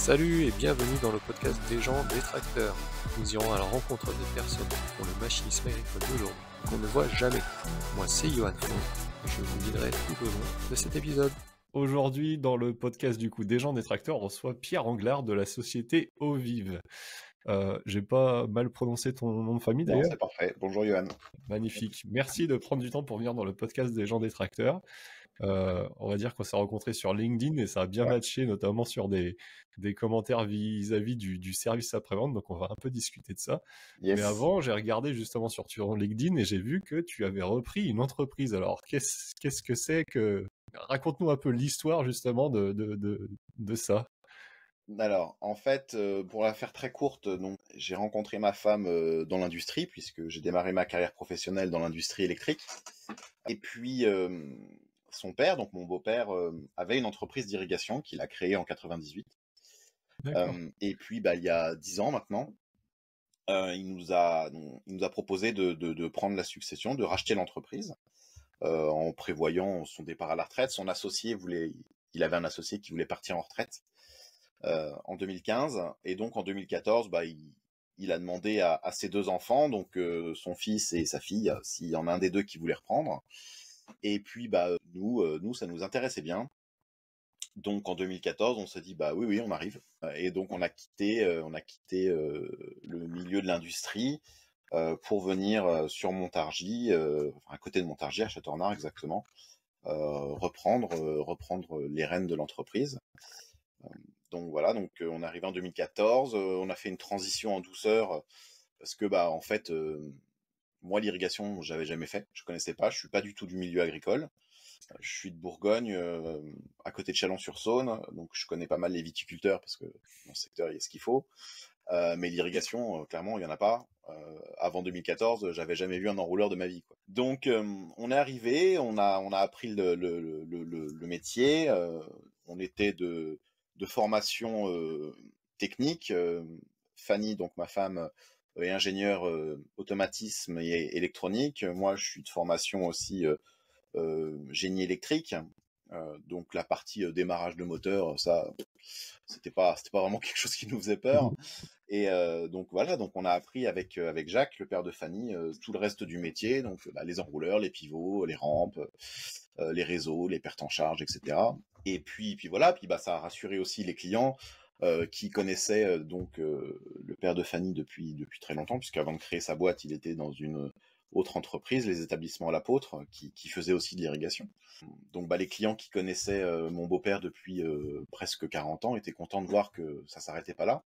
Salut et bienvenue dans le podcast des gens détracteurs. Nous irons à la rencontre des personnes qui font le machinisme agricole d'aujourd'hui qu'on ne voit jamais. Moi c'est Johan Fon et je vous guiderai tout au long de cet épisode. Aujourd'hui, dans le podcast du coup des gens détracteurs, on reçoit Pierre Anglard de la société Ovive. J'ai pas mal prononcé ton nom de famille Non, d'ailleurs. c'est parfait. Bonjour Johan. Magnifique. Merci de prendre du temps pour venir dans le podcast des gens détracteurs. On va dire qu'on s'est rencontrés sur LinkedIn et ça a bien Ouais. matché, notamment sur des commentaires vis-à-vis du service après-vente, donc on va un peu discuter de ça. Mais Yes. avant, j'ai regardé justement sur ton LinkedIn et j'ai vu que tu avais repris une entreprise. Alors, qu'est-ce que c'est que... Raconte-nous un peu l'histoire justement de ça. Alors, en fait, pour la faire très courte, donc j'ai rencontré ma femme dans l'industrie, puisque j'ai démarré ma carrière professionnelle dans l'industrie électrique. Et puis, son père, donc mon beau-père, avait une entreprise d'irrigation qu'il a créée en 98. D'accord. Et puis, il y a 10 ans maintenant, il nous a proposé de prendre la succession, de racheter l'entreprise, en prévoyant son départ à la retraite. Il avait un associé qui voulait partir en retraite. En 2015, et donc en 2014, il a demandé à ses deux enfants, donc son fils et sa fille, s'il y en a un des deux qui voulait reprendre. Et puis nous, ça nous intéressait bien. Donc en 2014, on s'est dit oui, on arrive. Et donc on a quitté le milieu de l'industrie pour venir sur Montargis, à côté de Montargis, à Châteaurnard exactement, reprendre les rênes de l'entreprise. Donc voilà, on est arrivé en 2014, on a fait une transition en douceur parce que en fait, moi l'irrigation j'avais jamais fait, je connaissais pas, je suis pas du tout du milieu agricole. Je suis de Bourgogne, à côté de Chalon-sur-Saône, donc je connais pas mal les viticulteurs parce que dans ce secteur il y a ce qu'il faut. Mais l'irrigation, clairement, il y en a pas. Avant 2014, j'avais jamais vu un enrouleur de ma vie, quoi. Donc on est arrivé, on a appris le métier. On était de formation technique. Fanny, donc ma femme, est ingénieure automatisme et électronique. Moi, je suis de formation aussi génie électrique. Donc la partie démarrage de moteur, ça, c'était pas vraiment quelque chose qui nous faisait peur. Et donc voilà, donc on a appris avec Jacques, le père de Fanny, tout le reste du métier, donc les enrouleurs, les pivots, les rampes, les réseaux, les pertes en charge, etc. Et puis voilà, puis ça a rassuré aussi les clients qui connaissaient le père de Fanny depuis très longtemps, puisqu'avant de créer sa boîte, il était dans une autre entreprise, les établissements L'Apôtre, qui faisait aussi de l'irrigation. Donc les clients qui connaissaient mon beau-père depuis presque 40 ans étaient contents de voir que ça s'arrêtait pas là.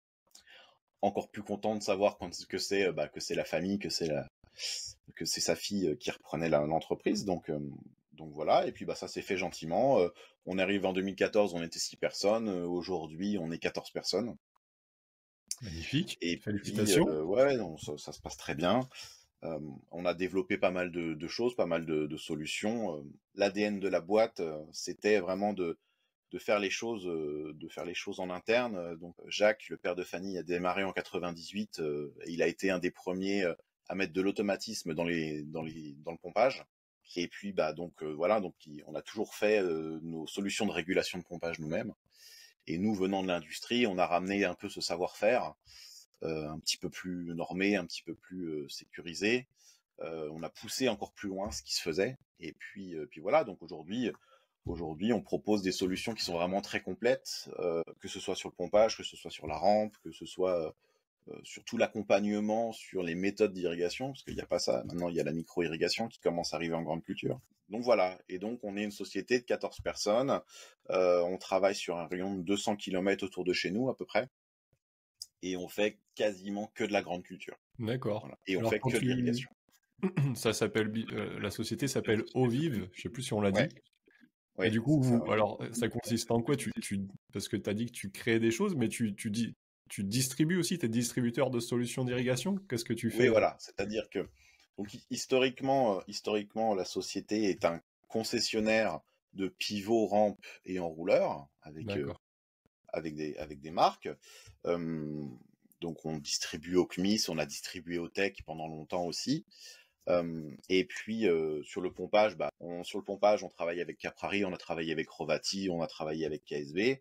Encore plus content de savoir que c'est la famille, que c'est sa fille qui reprenait l'entreprise. Donc voilà, et puis ça s'est fait gentiment. On arrive en 2014, on était 6 personnes. Aujourd'hui, on est 14 personnes. Magnifique. Et puis, Félicitations. ouais, ça se passe très bien. On a développé pas mal de choses, pas mal de solutions. L'ADN de la boîte, c'était vraiment de faire les choses en interne. Donc Jacques, le père de Fanny, a démarré en 98 et il a été un des premiers à mettre de l'automatisme dans le pompage. Et puis voilà, on a toujours fait nos solutions de régulation de pompage nous-mêmes. Et nous, venant de l'industrie, on a ramené un peu ce savoir-faire un petit peu plus normé, un petit peu plus sécurisé. On a poussé encore plus loin ce qui se faisait. Et puis voilà, donc aujourd'hui, on propose des solutions qui sont vraiment très complètes, que ce soit sur le pompage, que ce soit sur la rampe, que ce soit sur tout l'accompagnement, sur les méthodes d'irrigation, parce qu'il n'y a pas ça. Maintenant, il y a la micro-irrigation qui commence à arriver en grande culture. Donc voilà, et donc on est une société de 14 personnes. On travaille sur un rayon de 200 km autour de chez nous à peu près. Et on fait quasiment que de la grande culture. D'accord. Voilà. Et on Alors fait que de l'irrigation. ça s'appelle, la société s'appelle Ovive, je sais plus si on l'a dit. Ouais, Et ouais, du coup, c'est ça, ouais. alors, ça consiste en quoi? Parce que tu as dit que tu crées des choses, mais tu distribues aussi, tu es distributeur de solutions d'irrigation? Qu'est-ce que tu Oui, fais? voilà. C'est-à-dire que donc historiquement, la société est un concessionnaire de pivots, rampes et enrouleurs D'accord. avec des marques. Euh, donc on distribue au CMIS, on a distribué au Tech pendant longtemps aussi. Et puis sur le pompage, on travaille avec Caprari, on a travaillé avec Rovati, on a travaillé avec KSB.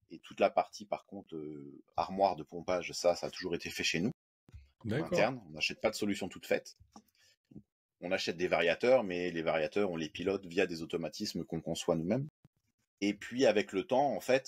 Et toute la partie, par contre, armoire de pompage, ça a toujours été fait chez nous, en D'accord. interne. On n'achète pas de solution toute faite. On achète des variateurs, mais les variateurs, on les pilote via des automatismes qu'on conçoit nous-mêmes. Et puis, avec le temps, en fait,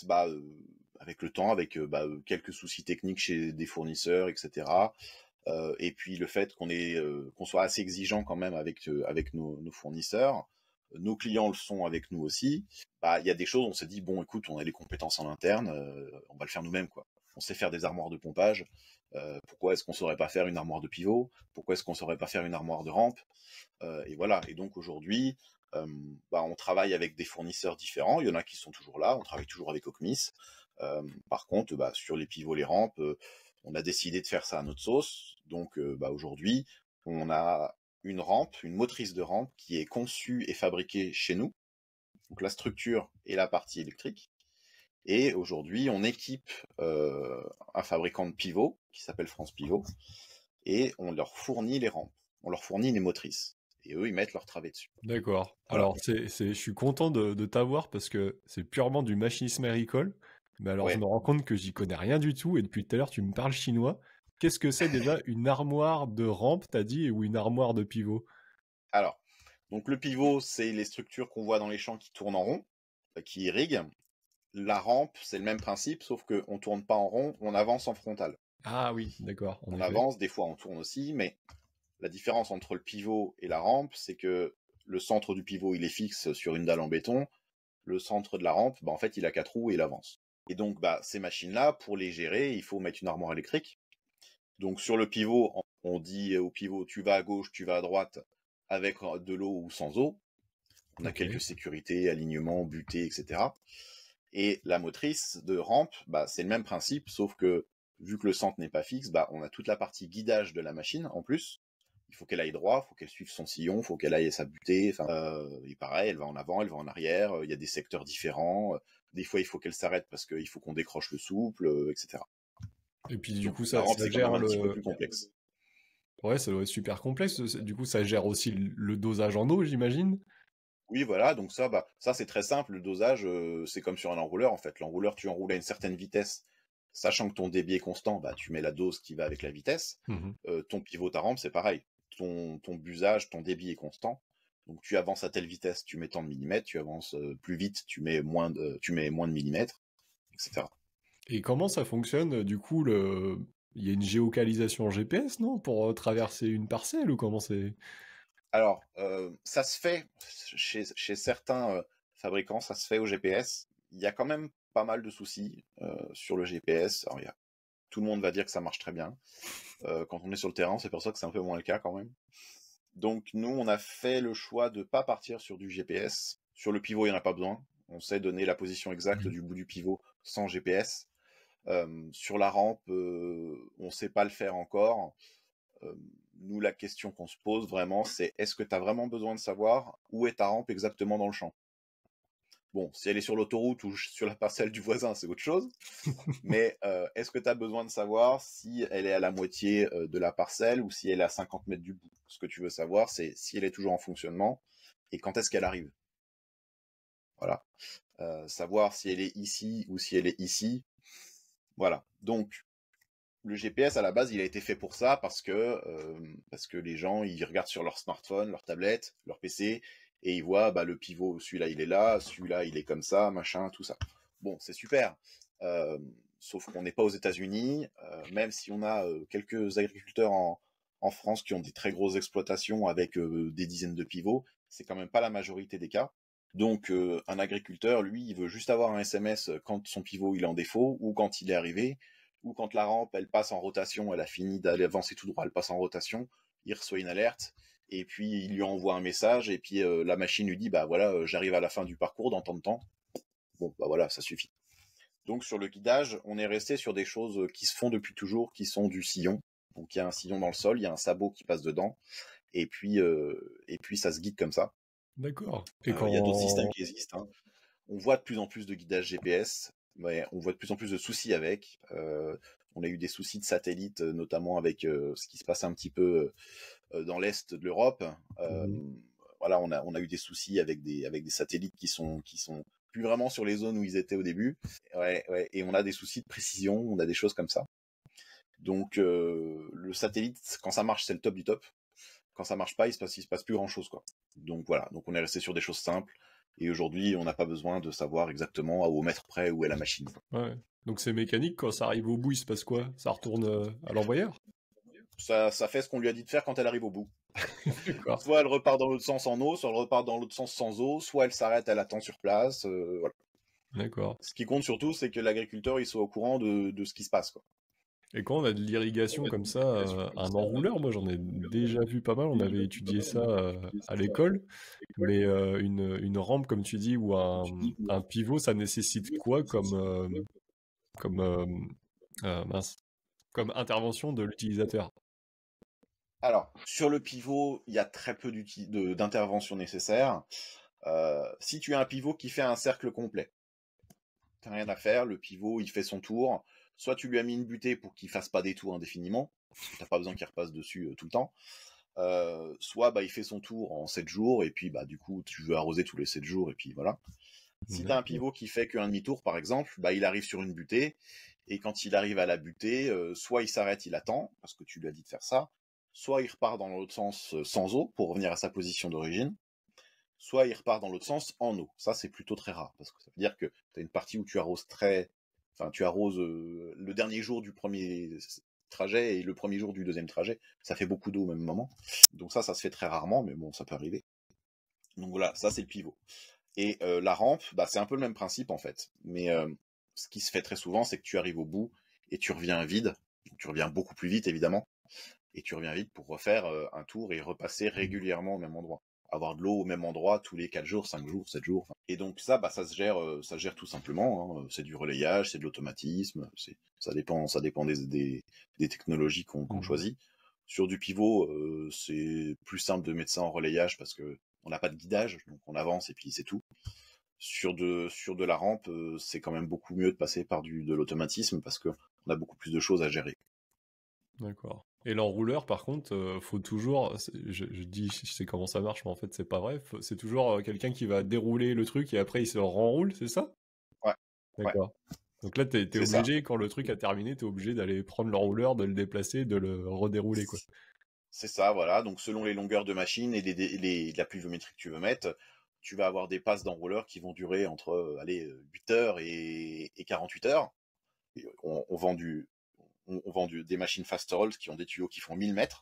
avec quelques soucis techniques chez des fournisseurs, etc., et puis le fait qu'on soit assez exigeant quand même avec nos fournisseurs, nos clients le sont avec nous aussi. Il y a des choses, on s'est dit bon, écoute, on a les compétences en interne, on va le faire nous-mêmes, quoi. On sait faire des armoires de pompage. Pourquoi est-ce qu'on saurait pas faire une armoire de pivot? Pourquoi est-ce qu'on saurait pas faire une armoire de rampe? Et voilà. Et donc aujourd'hui, on travaille avec des fournisseurs différents. Il y en a qui sont toujours là. On travaille toujours avec Ocmis. Par contre, sur les pivots, les rampes, on a décidé de faire ça à notre sauce. Donc aujourd'hui, on a une rampe, une motrice de rampe qui est conçue et fabriquée chez nous. Donc la structure et la partie électrique. Et aujourd'hui, on équipe un fabricant de pivots qui s'appelle France Pivot. Et on leur fournit les rampes. On leur fournit les motrices. Et eux, ils mettent leur travée dessus. D'accord. Voilà. Alors, je suis content de t'avoir parce que c'est purement du machinisme agricole. Mais alors, je Ouais. me rends compte que j'y connais rien du tout et depuis tout à l'heure, tu me parles chinois. Qu'est-ce que c'est déjà une armoire de rampe, t'as dit, ou une armoire de pivot? Alors, donc le pivot, c'est les structures qu'on voit dans les champs qui tournent en rond, qui irriguent. La rampe, c'est le même principe, sauf qu'on ne tourne pas en rond, on avance en frontal. Ah oui, d'accord, en On effet. avance, des fois on tourne aussi, mais la différence entre le pivot et la rampe, c'est que le centre du pivot, il est fixe sur une dalle en béton. Le centre de la rampe, en fait, il a 4 roues et il avance. Et donc, ces machines-là, pour les gérer, il faut mettre une armoire électrique. Donc, sur le pivot, on dit au pivot, tu vas à gauche, tu vas à droite, avec de l'eau ou sans eau. On a Ok. quelques sécurités, alignements, butées, etc. Et la motrice de rampe, c'est le même principe, sauf que vu que le centre n'est pas fixe, on a toute la partie guidage de la machine en plus. Il faut qu'elle aille droit, il faut qu'elle suive son sillon, il faut qu'elle aille à sa butée. Et pareil, elle va en avant, elle va en arrière. Il y a des secteurs différents. Des fois, il faut qu'elle s'arrête parce qu'il faut qu'on décroche le souple, etc. Et puis du Donc coup, la ça, rampe, ça c'est quand même gère un petit peu le... plus complexe. Ouais, ça doit être super complexe. Du coup, ça gère aussi le dosage en eau, j'imagine. Oui, voilà, donc ça c'est très simple. Le dosage, c'est comme sur un enrouleur en fait. L'enrouleur, tu enroules à une certaine vitesse, sachant que ton débit est constant, tu mets la dose qui va avec la vitesse. Mhm. Ton pivot, ta rampe, c'est pareil. Ton busage, ton débit est constant. Donc tu avances à telle vitesse, tu mets tant de millimètres, tu avances plus vite, tu mets moins de millimètres, etc. Et comment ça fonctionne? Du coup, il y a une géocalisation GPS, non? Pour traverser une parcelle ou comment c'est? Alors, ça se fait chez certains fabricants, ça se fait au GPS. Il y a quand même pas mal de soucis sur le GPS. Alors, tout le monde va dire que ça marche très bien. Quand on est sur le terrain, c'est pour ça que c'est un peu moins le cas quand même. Donc nous, on a fait le choix de ne pas partir sur du GPS. Sur le pivot, il n'y en a pas besoin. On sait donner la position exacte du bout du pivot sans GPS. Sur la rampe, on ne sait pas le faire encore. Nous, la question qu'on se pose vraiment, c'est est-ce que tu as vraiment besoin de savoir où est ta rampe exactement dans le champ? Bon, si elle est sur l'autoroute ou sur la parcelle du voisin, c'est autre chose. Mais est-ce que tu as besoin de savoir si elle est à la moitié de la parcelle ou si elle est à 50 mètres du bout? Ce que tu veux savoir, c'est si elle est toujours en fonctionnement et quand est-ce qu'elle arrive. Voilà. Savoir si elle est ici ou si elle est ici. Voilà. Donc, le GPS, à la base, il a été fait pour ça parce que les gens, ils regardent sur leur smartphone, leur tablette, leur PC, et ils voient le pivot, celui-là, il est là, celui-là, il est comme ça, machin, tout ça. Bon, c'est super. Sauf qu'on n'est pas aux États-Unis, même si on a quelques agriculteurs en France qui ont des très grosses exploitations avec des dizaines de pivots, c'est quand même pas la majorité des cas. Donc, un agriculteur, lui, il veut juste avoir un SMS quand son pivot il est en défaut ou quand il est arrivé, ou quand la rampe elle passe en rotation, elle a fini d'aller avancer tout droit, elle passe en rotation, il reçoit une alerte, et puis il lui envoie un message, et puis la machine lui dit voilà, j'arrive à la fin du parcours dans tant de temps. Bon, voilà, ça suffit. Donc sur le guidage, on est resté sur des choses qui se font depuis toujours, qui sont du sillon. Donc il y a un sillon dans le sol, il y a un sabot qui passe dedans, et puis ça se guide comme ça. D'accord. Et Il y a d'autres systèmes quand... qui existent, hein. On voit de plus en plus de guidage GPS, mais on voit de plus en plus de soucis avec. On a eu des soucis de satellites, notamment avec ce qui se passe un petit peu dans l'est de l'Europe. Mhm. Voilà, on a eu des soucis avec des satellites qui sont plus vraiment sur les zones où ils étaient au début. Ouais, et on a des soucis de précision, on a des choses comme ça. Donc le satellite, quand ça marche, c'est le top du top. Quand ça marche pas, il se passe plus grand chose, quoi. Donc voilà, donc on est resté sur des choses simples. Et aujourd'hui, on n'a pas besoin de savoir exactement au mètre près où est la machine. Ouais. Donc c'est mécanique, quand ça arrive au bout, il se passe quoi? Ça retourne à l'envoyeur? Ça fait ce qu'on lui a dit de faire quand elle arrive au bout. D'accord. Soit elle repart dans l'autre sens en eau, soit elle repart dans l'autre sens sans eau, soit elle s'arrête, elle attend sur place. Voilà. D'accord. Ce qui compte surtout, c'est que l'agriculteur il soit au courant de ce qui se passe, quoi. Et quand on a de l'irrigation comme ça, un enrouleur, moi j'en ai déjà vu pas mal, on avait étudié ça à l'école, mais une rampe comme tu dis ou un pivot, ça nécessite quoi comme, mince, comme intervention de l'utilisateur? Alors, sur le pivot, il y a très peu d'intervention nécessaire. Si tu as un pivot qui fait un cercle complet, t'as rien à faire, le pivot il fait son tour. Soit tu lui as mis une butée pour qu'il fasse pas des tours indéfiniment, parce que t'as pas besoin qu'il repasse dessus tout le temps. Soit bah, il fait son tour en 7 jours, et puis bah, du coup tu veux arroser tous les 7 jours, et puis voilà. Si tu as un pivot qui fait qu'un demi-tour par exemple, bah, il arrive sur une butée, et quand il arrive à la butée, soit il s'arrête, il attend, parce que tu lui as dit de faire ça, soit il repart dans l'autre sens sans eau, pour revenir à sa position d'origine, soit il repart dans l'autre sens en eau. Ça c'est plutôt très rare, parce que ça veut dire que tu as une partie où tu arroses tu arroses le dernier jour du premier trajet et le premier jour du deuxième trajet, ça fait beaucoup d'eau au même moment. Donc ça se fait très rarement, mais bon, ça peut arriver. Donc voilà, ça c'est le pivot. Et la rampe, bah, c'est un peu le même principe en fait. Mais ce qui se fait très souvent, c'est que tu arrives au bout et tu reviens vide. Donc, tu reviens beaucoup plus vite évidemment. Et tu reviens vite pour refaire un tour et repasser régulièrement au même endroit. Avoir de l'eau au même endroit tous les 4 jours, 5 jours, 7 jours. Et donc ça, bah, ça se gère tout simplement, hein. C'est du relayage, c'est de l'automatisme, ça dépend des technologies qu'on choisit. Sur du pivot, c'est plus simple de mettre ça en relayage parce que on n'a pas de guidage, donc on avance et puis c'est tout. Sur de la rampe, c'est quand même beaucoup mieux de passer par de l'automatisme parce que on a beaucoup plus de choses à gérer. D'accord. Et l'enrouleur, par contre, faut toujours, je dis, je sais comment ça marche, mais en fait, c'est pas vrai. C'est toujours quelqu'un qui va dérouler le truc et après il se renroule, c'est ça? Ouais, ouais, D'accord. Donc là, t'es c'est ça. obligé, quand le truc a terminé, t'es obligé d'aller prendre l'enrouleur, de le déplacer, de le redérouler, quoi. C'est ça, voilà. Donc, selon les longueurs de machine et la pluviométrie que tu veux mettre, tu vas avoir des passes d'enrouleur qui vont durer entre 8 heures et 48 heures. Et on vend des machines fast rolls qui ont des tuyaux qui font 1000 mètres.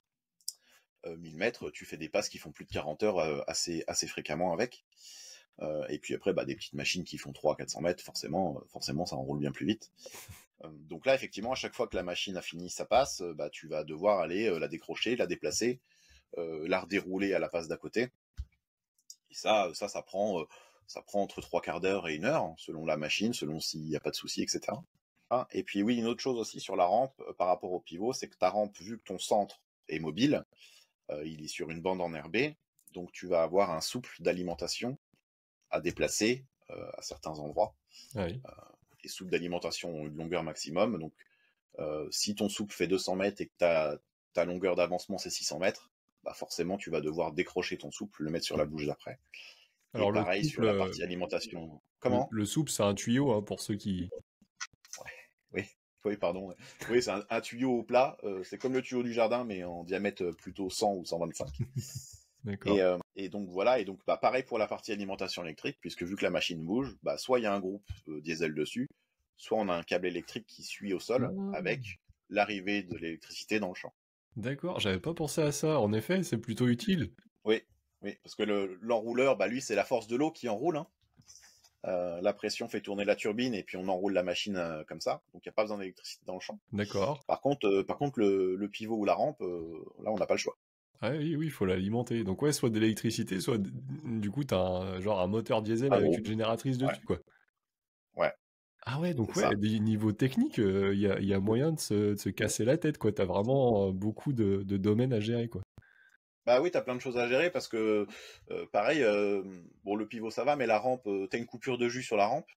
1000 mètres, tu fais des passes qui font plus de 40 heures assez fréquemment avec. Et puis après, bah, des petites machines qui font 300-400 mètres, forcément, ça enroule bien plus vite. Donc là, effectivement, à chaque fois que la machine a fini sa passe, bah, tu vas devoir aller la décrocher, la déplacer, la redérouler à la passe d'à côté. Et ça prend entre 3/4 d'heure et 1 heure, hein, selon la machine, selon s'il n'y a pas de souci, etc. Ah, et puis oui, une autre chose aussi sur la rampe par rapport au pivot, c'est que ta rampe, vu que ton centre est mobile, il est sur une bande enherbée, donc tu vas avoir un souple d'alimentation à déplacer à certains endroits. Ah oui. Les souples d'alimentation ont une longueur maximum, donc si ton souple fait 200 mètres et que ta longueur d'avancement c'est 600 mètres, bah forcément tu vas devoir décrocher ton souple, le mettre sur la bouche d'après. Et Alors le pareil sur la souple, partie alimentation. Comment? le souple, c'est un tuyau, hein, pour ceux qui... Oui, oui, pardon. Oui, c'est un tuyau au plat. C'est comme le tuyau du jardin, mais en diamètre plutôt 100 ou 125. D'accord. Et donc voilà, et donc bah, pareil pour la partie alimentation électrique, puisque vu que la machine bouge, bah, soit il y a un groupe diesel dessus, soit on a un câble électrique qui suit au sol avec l'arrivée de l'électricité dans le champ. D'accord, j'avais pas pensé à ça. En effet, c'est plutôt utile. Oui, oui, parce que l'enrouleur, bah, lui, c'est la force de l'eau qui enroule, hein. La pression fait tourner la turbine et puis on enroule la machine comme ça, donc il n'y a pas besoin d'électricité dans le champ. D'accord. Par contre, le pivot ou la rampe, là, on n'a pas le choix. Ah oui, oui, il faut l'alimenter. Donc ouais, soit de l'électricité, soit du coup, t'as genre un moteur diesel Un avec groupe, une génératrice ouais, dessus, quoi. ouais, Ah ouais, c'est donc ouais, ça. niveau technique, il y a moyen de se casser la tête, quoi. T'as vraiment beaucoup de domaines à gérer, quoi. Bah oui, t'as plein de choses à gérer parce que, pareil, bon, le pivot ça va, mais la rampe, t'as une coupure de jus sur la rampe,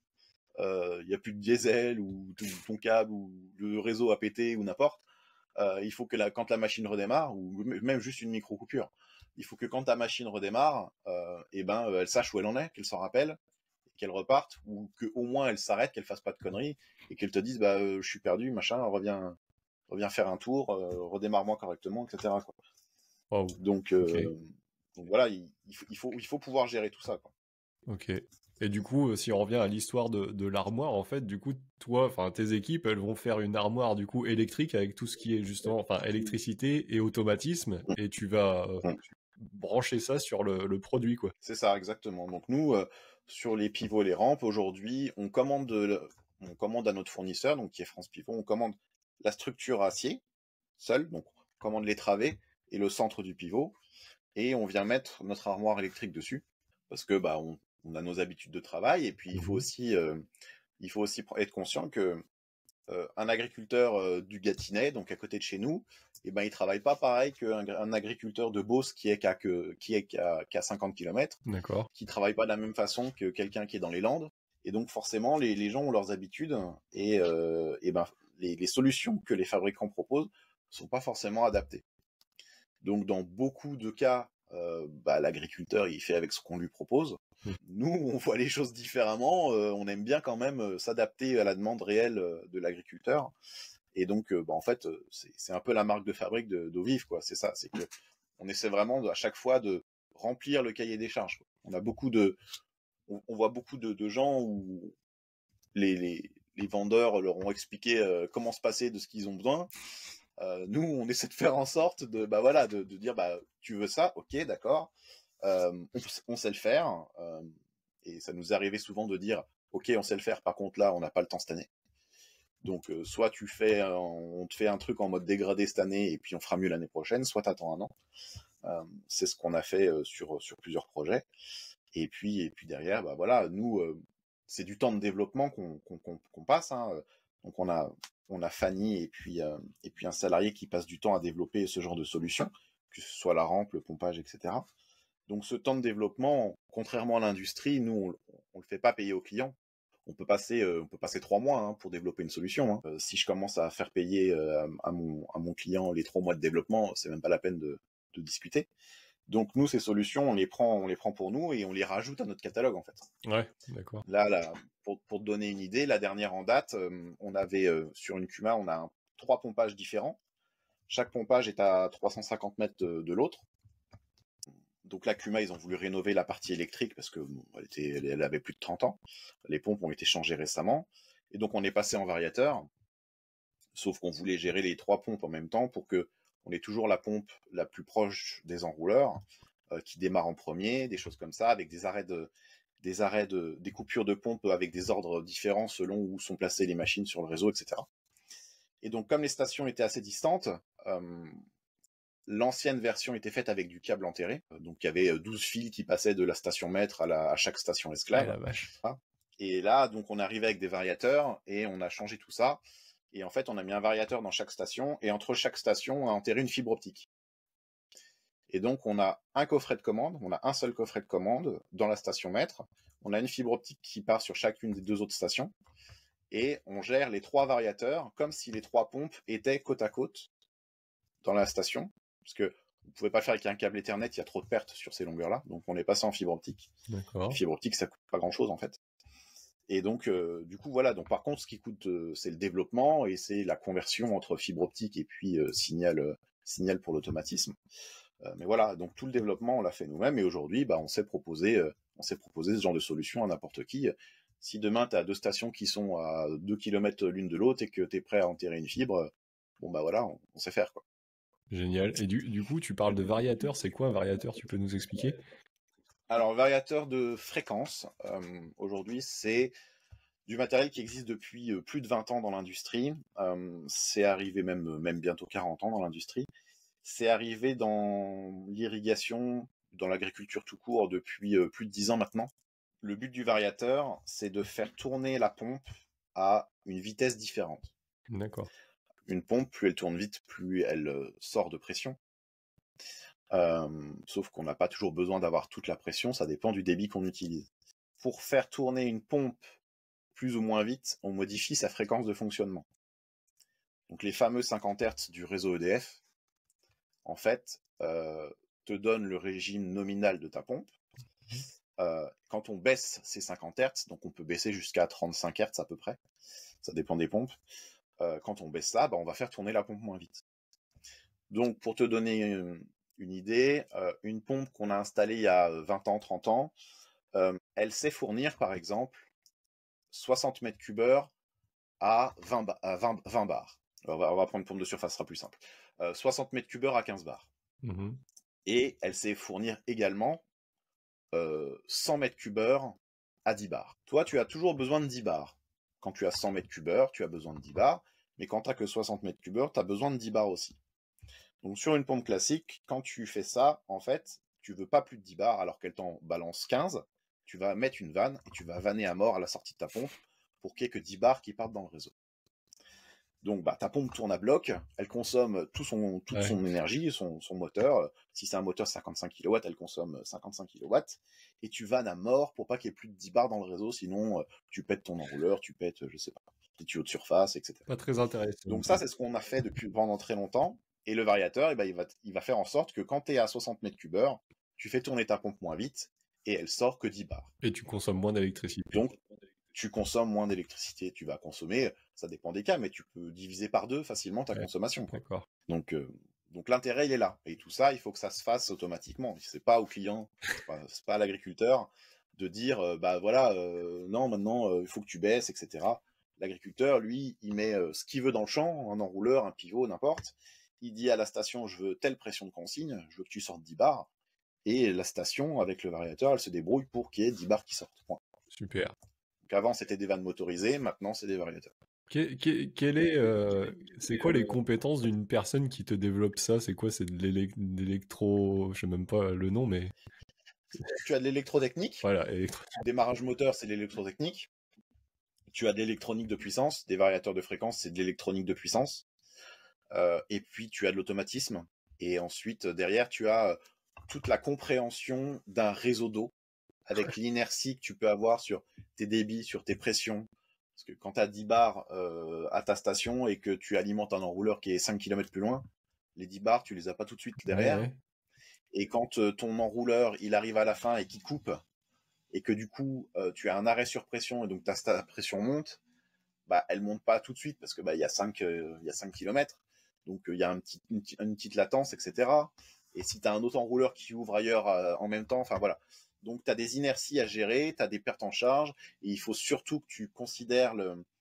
il y a plus de diesel ou ton câble ou le réseau a pété ou n'importe. Il faut que quand la machine redémarre, ou même juste une micro-coupure, il faut que quand ta machine redémarre, et ben, elle sache où elle en est, qu'elle s'en rappelle, qu'elle reparte, ou qu'au moins elle s'arrête, qu'elle fasse pas de conneries, et qu'elle te dise, je suis perdu, machin, reviens faire un tour, redémarre-moi correctement, etc., quoi. Wow. Donc voilà, il faut pouvoir gérer tout ça, quoi. Ok. Et du coup, si on revient à l'histoire de l'armoire, en fait, du coup, toi, enfin, tes équipes, elles vont faire une armoire, du coup, électrique avec tout ce qui est justement, enfin, électricité et automatisme, Mm. et tu vas Mm. brancher ça sur le produit, quoi. C'est ça, exactement. Donc nous, sur les pivots et les rampes, aujourd'hui, on commande à notre fournisseur, donc qui est France Pivot, on commande la structure acier, seule, donc on commande les travées et le centre du pivot, et on vient mettre notre armoire électrique dessus, parce que on a nos habitudes de travail, et puis il faut aussi être conscient que un agriculteur du Gâtinais, donc à côté de chez nous, il travaille pas pareil qu'un agriculteur de Beauce qui est qu'à 50 km, D'accord. qui travaille pas de la même façon que quelqu'un qui est dans les Landes. Et donc forcément, les gens ont leurs habitudes, et les solutions que les fabricants proposent sont pas forcément adaptées. Donc dans beaucoup de cas, l'agriculteur il fait avec ce qu'on lui propose. Nous, on voit les choses différemment. On aime bien quand même s'adapter à la demande réelle de l'agriculteur. Et donc, en fait, c'est un peu la marque de fabrique d'Eau Vive, quoi. C'est ça, c'est que on essaie vraiment à chaque fois de remplir le cahier des charges, quoi. On voit beaucoup de gens où les vendeurs leur ont expliqué comment se passer de ce qu'ils ont besoin. Nous, on essaie de faire en sorte de dire, tu veux ça, ok, d'accord. On sait le faire, et ça nous est arrivé souvent de dire, ok, on sait le faire, par contre là, on n'a pas le temps cette année. Donc, soit on te fait un truc en mode dégradé cette année, et puis on fera mieux l'année prochaine, soit t'attends un an. C'est ce qu'on a fait sur plusieurs projets. Et puis derrière, nous, c'est du temps de développement qu'on passe, hein. Donc on a Fanny et puis un salarié qui passe du temps à développer ce genre de solution, que ce soit la rampe, le pompage, etc. Donc ce temps de développement, contrairement à l'industrie, nous on le fait pas payer aux clients. On peut passer 3 mois, hein, pour développer une solution, hein. Si je commence à faire payer à mon client les 3 mois de développement, c'est même pas la peine de discuter. Donc nous, ces solutions, on les prend pour nous et on les rajoute à notre catalogue, en fait. Ouais, d'accord. Là, pour te donner une idée, la dernière en date, on avait sur une Cuma, on a 3 pompages différents. Chaque pompage est à 350 mètres de l'autre. Donc la Cuma, ils ont voulu rénover la partie électrique parce que elle avait plus de 30 ans. Les pompes ont été changées récemment. Et donc on est passé en variateur. Sauf qu'on voulait gérer les 3 pompes en même temps pour que on ait toujours la pompe la plus proche des enrouleurs, qui démarre en premier, des choses comme ça, avec des coupures de pompe avec des ordres différents selon où sont placées les machines sur le réseau, etc. Et donc, comme les stations étaient assez distantes, l'ancienne version était faite avec du câble enterré. Donc, il y avait 12 fils qui passaient de la station maître à chaque station esclave. Ah, la vache. Et là, donc, on arrivait avec des variateurs et on a changé tout ça. Et en fait, on a mis un variateur dans chaque station, et entre chaque station, on a enterré une fibre optique. Et donc, on a un coffret de commande, on a un seul coffret de commande dans la station maître. On a une fibre optique qui part sur chacune des 2 autres stations. Et on gère les 3 variateurs comme si les 3 pompes étaient côte à côte dans la station. Parce que vous ne pouvez pas faire avec un câble Ethernet, il y a trop de pertes sur ces longueurs-là. Donc, on est passé en fibre optique. D'accord. La fibre optique, ça coûte pas grand-chose, en fait. Et donc, du coup, voilà. Donc, par contre, ce qui coûte, c'est le développement et c'est la conversion entre fibre optique et puis signal pour l'automatisme. Mais voilà, donc tout le développement, on l'a fait nous-mêmes. Et aujourd'hui, on sait proposer ce genre de solution à n'importe qui. Si demain, tu as 2 stations qui sont à 2 km l'une de l'autre et que tu es prêt à enterrer une fibre, voilà, on sait faire, quoi. Génial. Et du coup, tu parles de variateur. C'est quoi un variateur? Tu peux nous expliquer? Alors, variateur de fréquence, aujourd'hui, c'est du matériel qui existe depuis plus de 20 ans dans l'industrie. C'est arrivé même bientôt 40 ans dans l'industrie. C'est arrivé dans l'irrigation, dans l'agriculture tout court depuis plus de 10 ans maintenant. Le but du variateur, c'est de faire tourner la pompe à une vitesse différente. D'accord. Une pompe, plus elle tourne vite, plus elle sort de pression. Sauf qu'on n'a pas toujours besoin d'avoir toute la pression, ça dépend du débit qu'on utilise. Pour faire tourner une pompe plus ou moins vite, on modifie sa fréquence de fonctionnement. Donc les fameux 50 Hz du réseau EDF, en fait, te donnent le régime nominal de ta pompe. quand on baisse ces 50 Hz, donc on peut baisser jusqu'à 35 Hz à peu près, ça dépend des pompes, quand on baisse ça, on va faire tourner la pompe moins vite. Donc pour te donner une idée, une pompe qu'on a installée il y a 20 ans, 30 ans, elle sait fournir par exemple 60 mètres cubes heure à 20 bars. On va prendre une pompe de surface, ce sera plus simple. 60 mètres cubes heure à 15 bars. Mmh. Et elle sait fournir également 100 mètres cubes heure à 10 bars. Toi, tu as toujours besoin de 10 bars. Quand tu as 100 mètres cubes heure, tu as besoin de 10 bars. Mais quand tu n'as que 60 mètres cubes heure, tu as besoin de 10 bars aussi. Donc sur une pompe classique, quand tu fais ça, en fait, tu veux pas plus de 10 bars alors qu'elle t'en balance 15. Tu vas mettre une vanne et tu vas vanner à mort à la sortie de ta pompe pour qu'il n'y ait que 10 bars qui partent dans le réseau. Donc ta pompe tourne à bloc, elle consomme toute son énergie, son moteur. Si c'est un moteur 55 kW, elle consomme 55 kW. Et tu vannes à mort pour pas qu'il y ait plus de 10 bars dans le réseau, sinon tu pètes ton enrouleur, tu pètes, je sais pas, tes tuyaux de surface, etc. Pas très intéressant. Donc ça, c'est ce qu'on a fait pendant très longtemps. Et le variateur, il va faire en sorte que quand tu es à 60 mètres cubes heure, tu fais tourner ta pompe moins vite et elle sort que 10 bars. Et tu consommes moins d'électricité. Donc, tu consommes moins d'électricité. Tu vas consommer, ça dépend des cas, mais tu peux diviser par 2 facilement ta consommation. D'accord. Donc l'intérêt, il est là. Et tout ça, il faut que ça se fasse automatiquement. C'est pas au client, c'est pas à l'agriculteur de dire, non, maintenant, il faut que tu baisses, etc. L'agriculteur, lui, il met ce qu'il veut dans le champ, un enrouleur, un pivot, n'importe. Il dit à la station, je veux telle pression de consigne, je veux que tu sortes 10 bars. Et la station, avec le variateur, elle se débrouille pour qu'il y ait 10 bars qui sortent. Point. Super. Donc avant, c'était des vannes motorisées, maintenant, c'est des variateurs. C'est quoi les compétences d'une personne qui te développe ça? C'est quoi? C'est de l'électro... Je sais même pas le nom, mais... Tu as de l'électrotechnique. Voilà, Démarrage moteur, c'est de l'électrotechnique. Tu as de l'électronique de puissance. Des variateurs de fréquence, c'est de l'électronique de puissance. Et puis, tu as de l'automatisme. Et ensuite, derrière, tu as toute la compréhension d'un réseau d'eau avec l'inertie que tu peux avoir sur tes débits, sur tes pressions. Parce que quand tu as 10 bars à ta station et que tu alimentes un enrouleur qui est 5 km plus loin, les 10 bars, tu les as pas tout de suite derrière. Ouais. Et quand ton enrouleur, il arrive à la fin et qu'il coupe, et que du coup, tu as un arrêt sur pression, et donc ta pression monte, elle monte pas tout de suite, parce que il y a 5 km. Donc il y a une petite latence, etc. Et si tu as un autre enrouleur qui ouvre ailleurs en même temps, enfin voilà. Donc tu as des inerties à gérer, tu as des pertes en charge, et il faut surtout que tu considères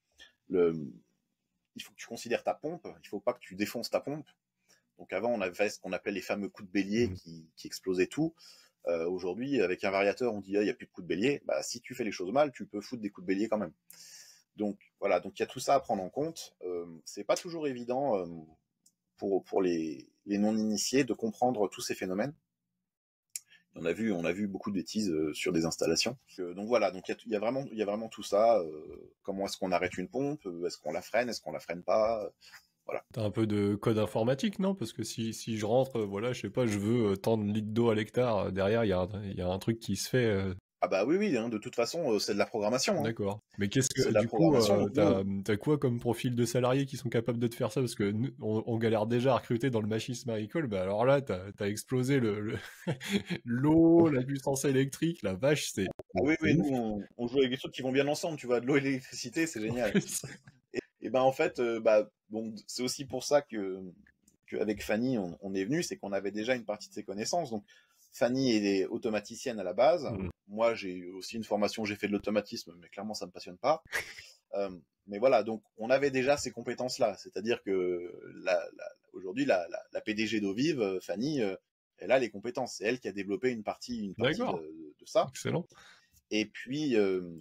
il faut que tu considères ta pompe, il faut pas que tu défonces ta pompe. Donc avant, on avait ce qu'on appelait les fameux coups de bélier qui explosaient tout. Aujourd'hui, avec un variateur, on dit il n'y a plus de coups de bélier. Si tu fais les choses mal, tu peux foutre des coups de bélier quand même. Donc voilà, donc il y a tout ça à prendre en compte. C'est pas toujours évident pour les non-initiés de comprendre tous ces phénomènes. On a vu beaucoup de bêtises sur des installations. Donc voilà, donc il y a vraiment tout ça. Comment est-ce qu'on arrête une pompe? Est-ce qu'on la freine? Est-ce qu'on la freine pas? Voilà. T'as un peu de code informatique, non? Parce que si je rentre, voilà, je sais pas, je veux tant de litres d'eau à l'hectare, derrière, il y a un truc qui se fait. Ah bah oui, hein, de toute façon, c'est de la programmation. Hein. D'accord. Mais qu'est-ce que, C'est de la du coup, programmation. t'as quoi comme profil de salariés qui sont capables de te faire ça? Parce que nous, on galère déjà à recruter dans le machisme agricole, alors là, t'as explosé l'eau, la puissance électrique, la vache, c'est... Ah oui, nous, on joue avec des trucs qui vont bien ensemble, tu vois, de l'eau et l'électricité, c'est génial. Et en fait, bon, c'est aussi pour ça qu'avec Fanny, on est venu, c'est qu'on avait déjà une partie de ses connaissances. Donc, Fanny est automaticienne à la base. Moi, j'ai aussi une formation, j'ai fait de l'automatisme, mais clairement, ça me passionne pas. Mais voilà, donc, on avait déjà ces compétences-là. C'est-à-dire que aujourd'hui, la PDG d'Eau Vive, Fanny, elle a les compétences. C'est elle qui a développé une partie de ça. Excellent. Et puis,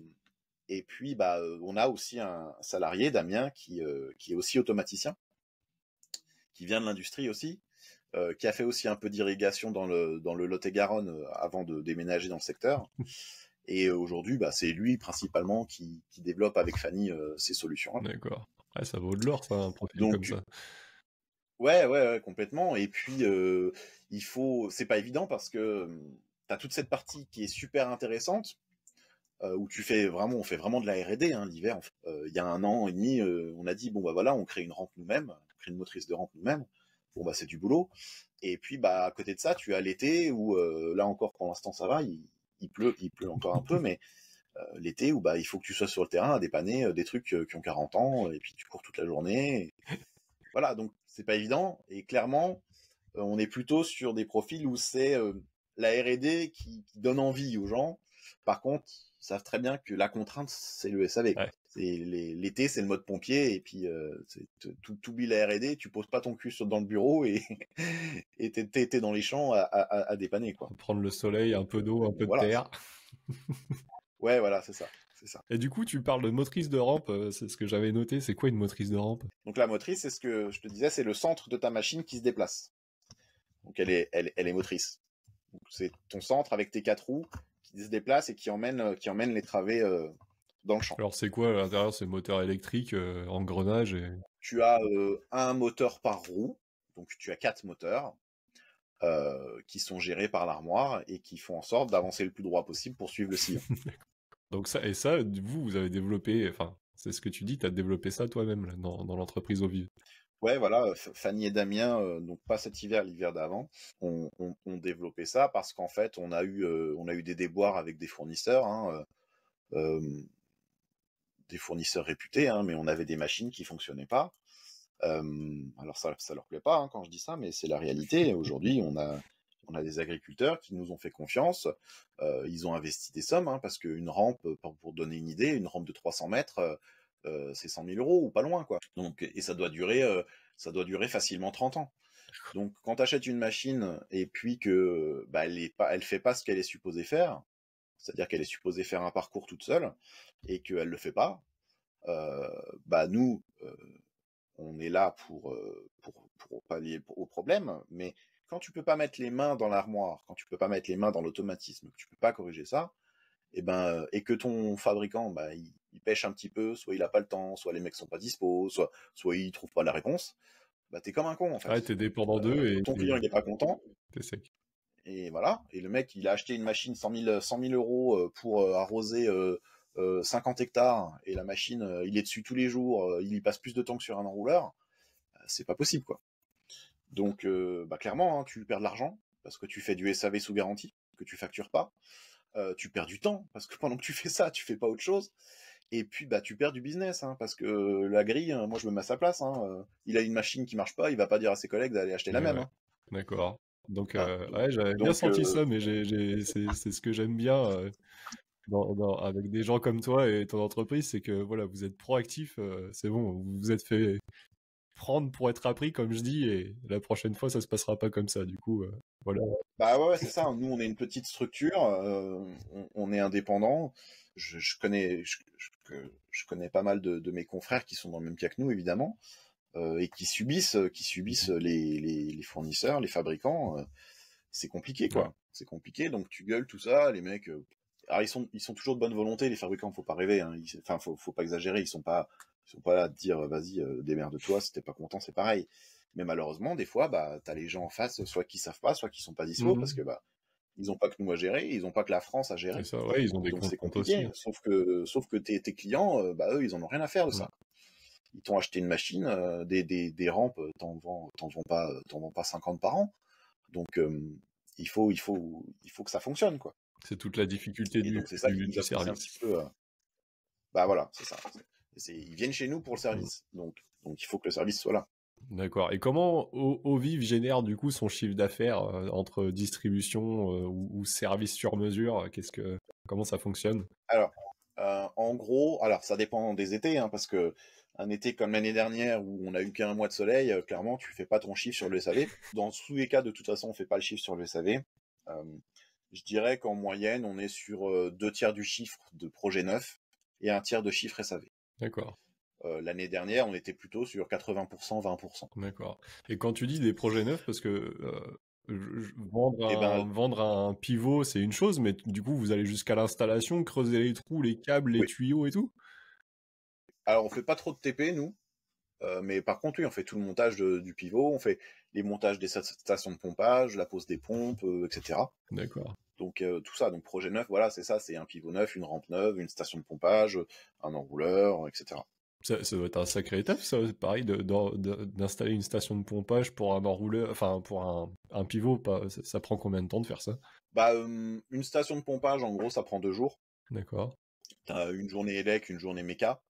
on a aussi un salarié, Damien, qui est aussi automaticien, qui vient de l'industrie aussi, qui a fait aussi un peu d'irrigation dans le Lot-et-Garonne avant de déménager dans le secteur. Et aujourd'hui, c'est lui principalement qui développe avec Fanny ces solutions. D'accord. Ah, ça vaut de l'or, ça, un profil comme ça. Ouais, complètement. Et puis, c'est pas évident parce que tu as toute cette partie qui est super intéressante, où on fait vraiment de la R&D l'hiver. Il y a 1 an et demi, on a dit on crée une rampe nous-mêmes, on crée une motrice de rampe nous-mêmes. C'est du boulot. Et puis à côté de ça, tu as l'été où là encore pour l'instant ça va, il il pleut encore un peu, mais l'été où il faut que tu sois sur le terrain à dépanner des trucs qui ont 40 ans, et puis tu cours toute la journée. Voilà, donc c'est pas évident, et clairement, on est plutôt sur des profils où c'est la R&D qui donne envie aux gens. Par contre, ils savent très bien que la contrainte, c'est le SAV. Ouais. L'été, c'est le mode pompier, et puis t'oublies la R&D, tu poses pas ton cul dans le bureau, et et t'es dans les champs à dépanner, quoi. Prendre le soleil, un peu d'eau, un peu de Voilà. terre. Ouais, voilà, c'est ça. Et du coup, tu parles de motrice de rampe, c'est ce que j'avais noté. C'est quoi une motrice de rampe? Donc la motrice, c'est ce que je te disais, c'est le centre de ta machine qui se déplace. Donc elle est motrice. Donc c'est ton centre avec tes 4 roues qui se déplacent et qui emmènent les travées dans le champ. Alors c'est quoi à l'intérieur? C'est moteur électrique, engrenage et... Tu as un moteur par roue, donc tu as 4 moteurs qui sont gérés par l'armoire et qui font en sorte d'avancer le plus droit possible pour suivre le sillon. Donc ça, vous avez développé, enfin, c'est ce que tu dis, tu as développé ça toi-même là, dans l'entreprise Eaux Vives. Ouais, voilà, Fanny et Damien, donc pas cet hiver, l'hiver d'avant, ont développé ça parce qu'en fait, on a eu des déboires avec des fournisseurs, hein, des fournisseurs réputés, hein, mais on avait des machines qui fonctionnaient pas. Alors ça leur plaît pas, hein, quand je dis ça, mais c'est la réalité. Aujourd'hui, on a des agriculteurs qui nous ont fait confiance. Ils ont investi des sommes, hein, parce qu'une rampe, pour donner une idée, une rampe de 300 mètres, c'est 100 000 € ou pas loin, quoi. Donc, et ça doit durer facilement 30 ans. Donc, quand tu achètes une machine et puis que elle fait pas ce qu'elle est supposée faire, c'est-à-dire qu'elle est supposée faire un parcours toute seule et qu'elle le fait pas, nous, on est là pour pallier au problème, mais quand tu peux pas mettre les mains dans l'armoire, quand tu peux pas mettre les mains dans l'automatisme, que tu peux pas corriger ça, et que ton fabricant, il pêche un petit peu, soit il a pas le temps, soit les mecs sont pas dispo, soit il trouve pas la réponse, t'es comme un con, en fait. Ouais, t'es dépendant d'eux et ton client, il est pas content. t'es sec. Et voilà. Et le mec, il a acheté une machine 100 000 € pour arroser 50 hectares, et la machine, il est dessus tous les jours, il y passe plus de temps que sur un enrouleur. C'est pas possible, quoi. Donc, clairement, hein, tu perds de l'argent parce que tu fais du SAV sous garantie, que tu factures pas. Tu perds du temps parce que pendant que tu fais ça, tu fais pas autre chose. Et puis, tu perds du business, hein, parce que la grille, moi, je me mets à sa place. Hein, il a une machine qui marche pas, il va pas dire à ses collègues d'aller acheter la même. Ouais. Hein. D'accord. Donc, Hein. ouais, j'avais bien senti ça, mais c'est ce que j'aime bien avec des gens comme toi et ton entreprise, c'est que voilà, vous êtes proactif, c'est bon, vous vous êtes fait prendre pour être appris, comme je dis, et la prochaine fois, ça se passera pas comme ça. Du coup, voilà. Ouais, c'est ça. Nous, on est une petite structure, on est indépendant. Je connais pas mal de mes confrères qui sont dans le même cas que nous, évidemment, et qui subissent les fournisseurs, les fabricants. C'est compliqué, quoi. Ouais. C'est compliqué, donc tu gueules tout ça, les mecs. Alors ils sont toujours de bonne volonté, les fabricants, faut pas rêver. Hein. Enfin, faut pas exagérer. Ils sont pas là à te dire vas-y, démerde-toi. Si t'es pas content, c'est pareil. Mais malheureusement, des fois, t'as les gens en face, soit qui savent pas, soit qui sont pas dispo, parce que ils ont pas que nous à gérer, ils ont pas que la France à gérer. Ça, ouais, ils ont des Donc c'est contraintes compliqué. aussi. Sauf que tes clients, eux, ils en ont rien à faire de ça. Ils t'ont acheté une machine, des rampes, t'en vends pas 50 par an. Donc il faut que ça fonctionne, quoi. C'est toute la difficulté Et donc c'est ça qui nous a poussé un service. petit peu. Voilà, c'est ça. Ils viennent chez nous pour le service. Donc il faut que le service soit là. D'accord. Et comment Eaux Vives génère du coup son chiffre d'affaires entre distribution ou service sur mesure? Comment ça fonctionne? Alors, en gros, ça dépend des étés, hein, parce que un été comme l'année dernière où on a eu qu'un mois de soleil, clairement, tu fais pas ton chiffre sur le SAV. Dans tous les cas, de toute façon, on fait pas le chiffre sur le SAV. Je dirais qu'en moyenne, on est sur 2 tiers du chiffre de projet neuf et 1 tiers de chiffre SAV. D'accord. L'année dernière, on était plutôt sur 80%, 20%. D'accord. Et quand tu dis des projets neufs, parce que vendre un pivot, c'est une chose, mais du coup, vous allez jusqu'à l'installation, creuser les trous, les câbles, les tuyaux et tout? Alors, on fait pas trop de TP, nous. Mais par contre, oui, on fait tout le montage du pivot, on fait les montages des stations de pompage, la pose des pompes, etc. D'accord. Donc tout ça, donc projet neuf, voilà, c'est ça, c'est un pivot neuf, une rampe neuve, une station de pompage, un enrouleur, etc. Ça doit être un sacré taf, ça. C'est pareil d'installer une station de pompage pour un enrouleur, enfin pour un pivot. Ça prend combien de temps de faire ça? Bah, une station de pompage, en gros, ça prend 2 jours. D'accord. T'as une journée élec, une journée méca.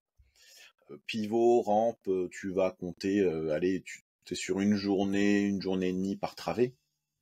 Pivot, rampe, tu vas compter, allez, tu es sur une journée et demie par travée.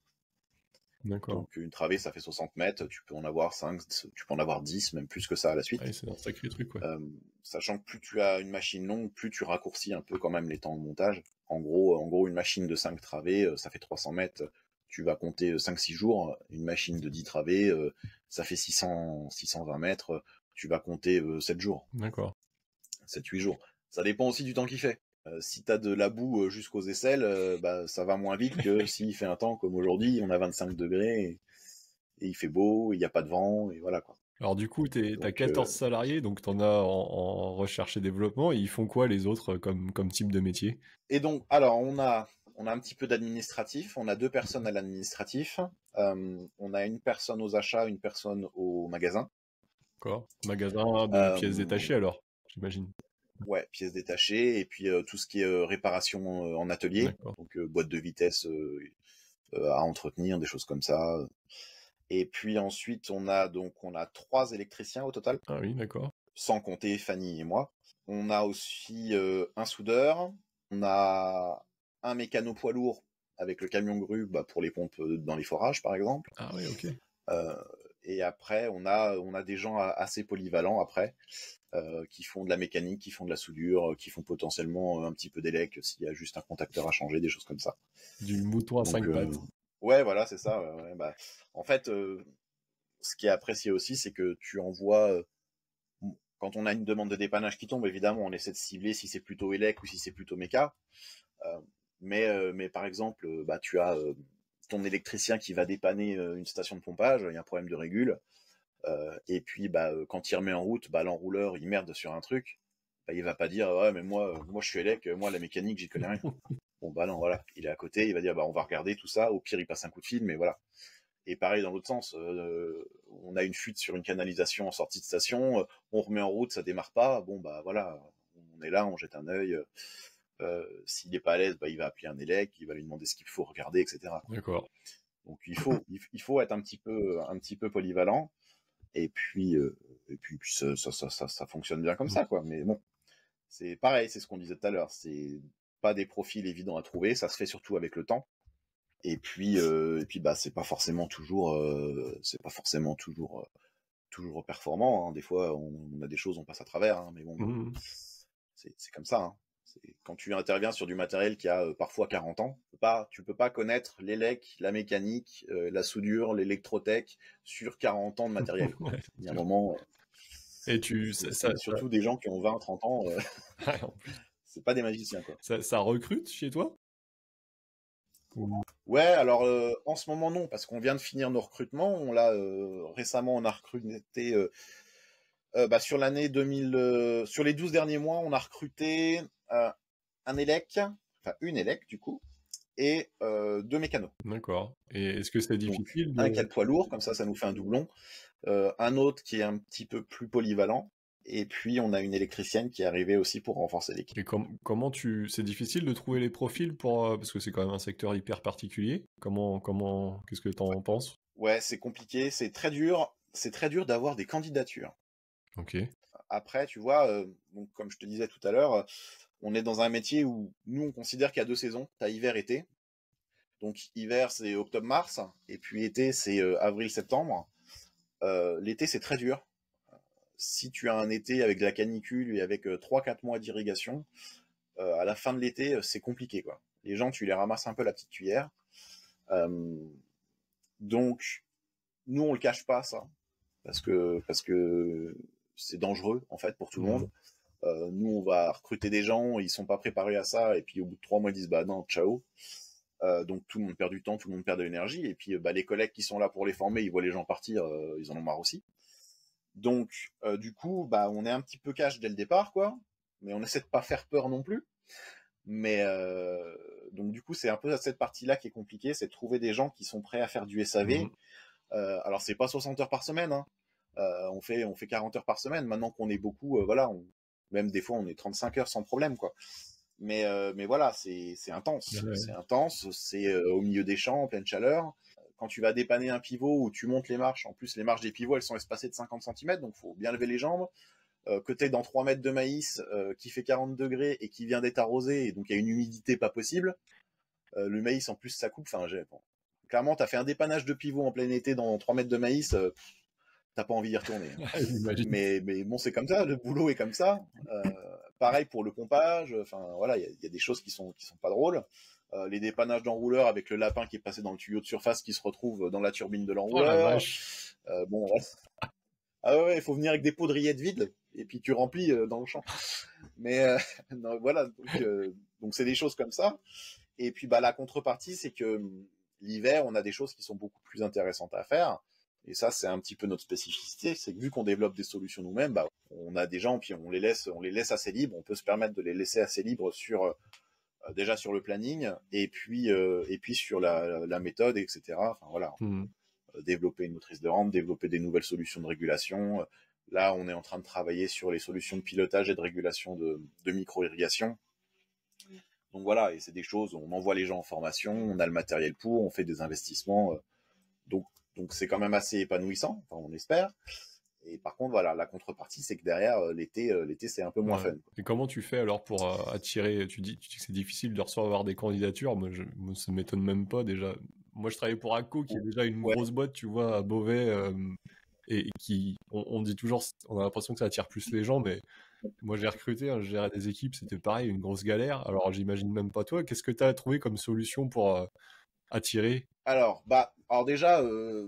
D'accord. Donc une travée, ça fait 60 mètres, tu peux en avoir 5, tu peux en avoir 10, même plus que ça à la suite. Ouais, c'est un sacré truc, ouais. Sachant que plus tu as une machine longue, plus tu raccourcis un peu quand même les temps de montage. En gros, une machine de 5 travées, ça fait 300 mètres. Tu vas compter 5-6 jours. Une machine de 10 travées, ça fait 620 mètres. Tu vas compter 7 jours. D'accord. 7-8 jours. Ça dépend aussi du temps qu'il fait. Si t'as de la boue jusqu'aux aisselles, bah, ça va moins vite que s'il fait un temps comme aujourd'hui, on a 25 degrés et il fait beau, il n'y a pas de vent, et voilà quoi. Alors du coup, t'as Donc, 14 salariés, donc t'en as en recherche et développement, et ils font quoi les autres comme type de métier? Et donc, alors, on a un petit peu d'administratif, on a 2 personnes à l'administratif, on a une personne aux achats, une personne au magasin. D'accord. Magasin de pièces détachées alors, j'imagine. Ouais, pièces détachées, et puis tout ce qui est réparation en atelier, D'accord. donc boîte de vitesse à entretenir, des choses comme ça. Et puis ensuite, on a 3 électriciens au total, Ah oui, d'accord. sans compter Fanny et moi. On a aussi un soudeur, on a un mécano poids lourd avec le camion grue pour les pompes dans les forages, par exemple. Ah oui, ok. Et après, on a des gens assez polyvalents après, qui font de la mécanique, qui font de la soudure, qui font potentiellement un petit peu d'élec s'il y a juste un contacteur à changer, des choses comme ça. Du mouton à 5 pattes. Ouais, voilà, c'est ça. Ouais, bah, en fait, ce qui est apprécié aussi, c'est que tu envoies, quand on a une demande de dépannage qui tombe, évidemment, on essaie de cibler si c'est plutôt élec ou si c'est plutôt méca. Mais par exemple, bah, tu as ton électricien qui va dépanner une station de pompage, il y a un problème de régule, et puis bah, quand il remet en route, bah, l'enrouleur il merde sur un truc, bah, il va pas dire ouais mais moi je suis élec, moi la mécanique j'y connais rien. Bon bah non, voilà, il est à côté, il va dire bah on va regarder tout ça, au pire il passe un coup de fil, mais voilà. Et pareil dans l'autre sens, on a une fuite sur une canalisation en sortie de station, on remet en route, ça démarre pas, bon bah voilà, on est là, on jette un œil. S'il n'est pas à l'aise, bah, il va appeler un élec, il va lui demander ce qu'il faut regarder, etc. D'accord. Donc il faut être un petit peu polyvalent, et puis ça fonctionne bien comme ça, quoi. Mais bon, c'est pareil, c'est ce qu'on disait tout à l'heure, c'est pas des profils évidents à trouver, ça se fait surtout avec le temps. Et puis bah c'est pas forcément toujours toujours performant, hein. Des fois on a des choses, on passe à travers, hein, mais bon, c'est comme ça, hein. Quand tu interviens sur du matériel qui a parfois 40 ans, tu peux pas connaître l'élec, la mécanique, la soudure, l'électrotech sur 40 ans de matériel, quoi. Ouais, Il y a un moment, et c'est surtout des gens qui ont 20, 30 ans, ouais, en plus, c'est pas des magiciens, quoi. ça recrute chez toi? Ouais, alors en ce moment non, parce qu'on vient de finir nos recrutements. Récemment, on a recruté bah, sur l'année 2000, sur les 12 derniers mois, on a recruté un élec, enfin une élec du coup, et 2 mécanos. D'accord. Et est-ce que c'est Donc difficile un qui a le poids lourd, comme ça nous fait un doublon. Un autre qui est un petit peu plus polyvalent. Et puis on a une électricienne qui est arrivée aussi pour renforcer l'équipe. Et c'est difficile de trouver les profils parce que c'est quand même un secteur hyper particulier. Qu'est-ce que t'en penses? Ouais, c'est compliqué, c'est très dur. C'est très dur d'avoir des candidatures. Ok. Après, tu vois, donc, comme je te disais tout à l'heure, on est dans un métier où nous, on considère qu'il y a 2 saisons. Tu as hiver-été. Donc hiver, c'est octobre-mars. Et puis été, c'est avril-septembre. L'été, c'est très dur. Si tu as un été avec de la canicule et avec 3-4 mois d'irrigation, à la fin de l'été, c'est compliqué, quoi. Les gens, tu les ramasses un peu la petite cuillère. Donc, nous, on le cache pas, ça. Parce que c'est dangereux, en fait, pour tout le monde. Nous, on va recruter des gens, ils sont pas préparés à ça, et puis au bout de 3 mois, ils disent bah non, ciao. Donc tout le monde perd du temps, tout le monde perd de l'énergie, et puis bah, les collègues qui sont là pour les former, ils voient les gens partir, ils en ont marre aussi. Donc du coup, bah, on est un petit peu cash dès le départ, quoi, mais on essaie de pas faire peur non plus. Mais donc du coup, c'est un peu cette partie-là qui est compliquée, c'est de trouver des gens qui sont prêts à faire du SAV. Alors c'est pas 60 heures par semaine, hein. On fait 40 heures par semaine. Maintenant qu'on est beaucoup, voilà, Même des fois, on est 35 heures sans problème, quoi. Mais voilà, c'est intense. Ouais. C'est intense, c'est au milieu des champs, en pleine chaleur. Quand tu vas dépanner un pivot ou tu montes les marches, en plus, les marches des pivots, elles sont espacées de 50 cm, donc faut bien lever les jambes. Que tu es dans 3 mètres de maïs qui fait 40 degrés et qui vient d'être arrosé, et donc il y a une humidité pas possible. Le maïs, en plus, ça coupe. Enfin, bon. Clairement, tu as fait un dépannage de pivot en plein été dans 3 mètres de maïs, t'as pas envie d'y retourner. Mais bon, c'est comme ça, le boulot est comme ça. Pareil pour le pompage, enfin voilà, il y a des choses qui sont pas drôles. Les dépannages d'enrouleur avec le lapin qui est passé dans le tuyau de surface qui se retrouve dans la turbine de l'enrouleur. Bon, voilà. Ah ouais, il faut venir avec des pots de rillettes vides et puis tu remplis dans le champ. Mais non, voilà, donc c'est des choses comme ça. Et puis la contrepartie, c'est que l'hiver, on a des choses qui sont beaucoup plus intéressantes à faire. Et ça, c'est un petit peu notre spécificité, c'est que vu qu'on développe des solutions nous-mêmes, on a des gens, puis on les laisse assez libres. On peut se permettre de les laisser assez libres déjà sur le planning, et puis sur la méthode, etc. Enfin voilà, développer une motrice de rampe, développer des nouvelles solutions de régulation. Là, on est en train de travailler sur les solutions de pilotage et de régulation de micro-irrigation. Donc voilà, et c'est des choses, on envoie les gens en formation, on a le matériel pour, on fait des investissements. Donc c'est quand même assez épanouissant, enfin, on espère. Et par contre, voilà, la contrepartie, c'est que derrière, l'été, c'est un peu moins fun. Et comment tu fais alors pour attirer, tu dis que c'est difficile de recevoir des candidatures, moi ça m'étonne même pas déjà. Moi, je travaille pour ACO, qui est déjà une grosse boîte, tu vois, à Beauvais, et qui, on dit toujours, on a l'impression que ça attire plus les gens, mais moi, j'ai recruté, je gérais des équipes, c'était pareil, une grosse galère. Alors, j'imagine même pas toi. Qu'est-ce que tu as trouvé comme solution pour attirer? Alors déjà,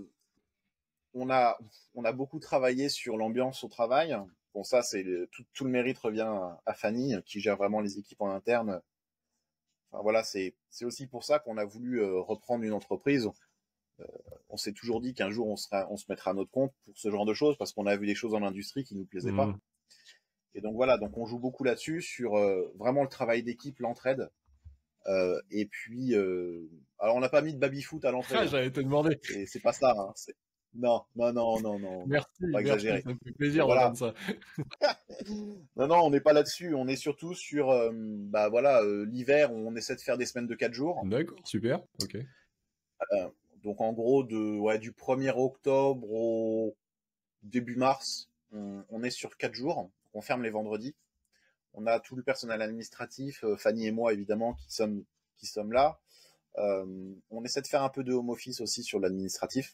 on a beaucoup travaillé sur l'ambiance au travail. Bon, ça, c'est tout le mérite revient à Fanny, qui gère vraiment les équipes en interne. Enfin, voilà, c'est aussi pour ça qu'on a voulu reprendre une entreprise. On s'est toujours dit qu'un jour, on se mettra à notre compte pour ce genre de choses, parce qu'on a vu des choses dans l'industrie qui nous plaisaient pas. Et donc voilà, donc on joue beaucoup là-dessus, sur vraiment le travail d'équipe, l'entraide. Et puis, alors on n'a pas mis de baby-foot à l'entrée. J'allais te demander. C'est pas ça. Hein. Non. Merci, pas exagérer. Ça me fait plaisir d'entendre ça. Non, on n'est pas là-dessus. On est surtout sur, l'hiver, on essaie de faire des semaines de 4 jours. D'accord, super. Ok. Donc en gros, du 1er octobre au début mars, on est sur 4 jours. On ferme les vendredis. On a tout le personnel administratif, Fanny et moi évidemment, qui sommes là. On essaie de faire un peu de home office aussi sur l'administratif.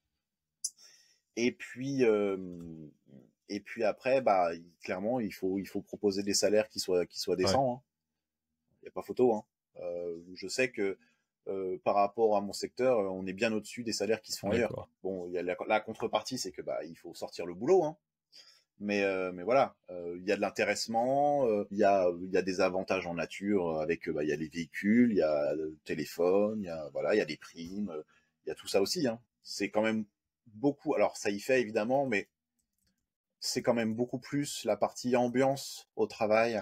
Et puis après, clairement, il faut proposer des salaires qui soient décents. Il n'y a pas photo. Hein. Je sais que par rapport à mon secteur, on est bien au-dessus des salaires qui se font ailleurs. Bon, il y a la contrepartie, c'est que il faut sortir le boulot. Hein. Mais voilà, il y a de l'intéressement, il y a des avantages en nature avec, il y a les véhicules, il y a le téléphone, il y a des primes, il y a tout ça aussi. Hein. C'est quand même beaucoup. Alors ça y fait évidemment, mais c'est quand même beaucoup plus la partie ambiance au travail,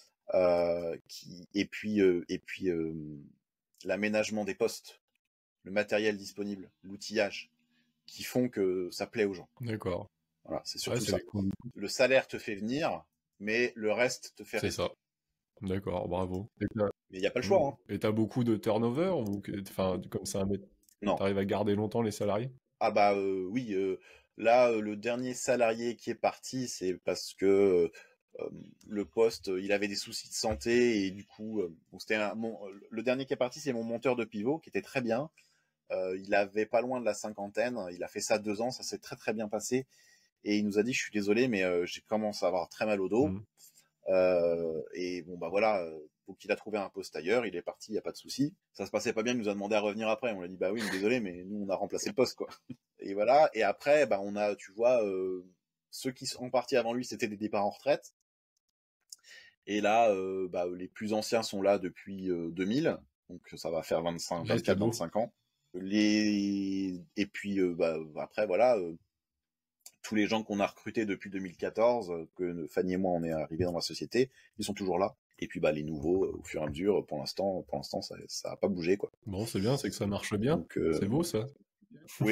et puis l'aménagement des postes, le matériel disponible, l'outillage, qui font que ça plaît aux gens. D'accord. Voilà, c'est surtout ça. Le salaire te fait venir, mais le reste te fait rester. C'est ça. D'accord, bravo. Mais il n'y a pas le choix. Hein. Et t'as beaucoup de turnover comme ça, non. T'arrives à garder longtemps les salariés? Ah oui. Là, le dernier salarié qui est parti, c'est parce que le poste, il avait des soucis de santé et du coup, le dernier qui est parti, c'est mon monteur de pivot qui était très bien. Il avait pas loin de la 50aine. Il a fait ça 2 ans, ça s'est très très bien passé. Et il nous a dit, je suis désolé, mais j'ai commencé à avoir très mal au dos. Et bon, voilà, donc il a trouvé un poste ailleurs, il est parti, il n'y a pas de souci. Ça se passait pas bien, il nous a demandé à revenir après. On lui a dit, oui, mais désolé, mais nous, on a remplacé le poste, quoi. Et voilà, et après, on a, tu vois, ceux qui sont partis avant lui, c'était des départs en retraite. Et là, les plus anciens sont là depuis 2000, donc ça va faire 24-25 ans. Et puis, après, voilà... tous les gens qu'on a recrutés depuis 2014, que Fanny et moi on est arrivés dans la société, ils sont toujours là. Et puis les nouveaux, au fur et à mesure, pour l'instant, ça n'a pas bougé, quoi. Bon, c'est bien, c'est que ça marche bien. Donc, c'est beau ça.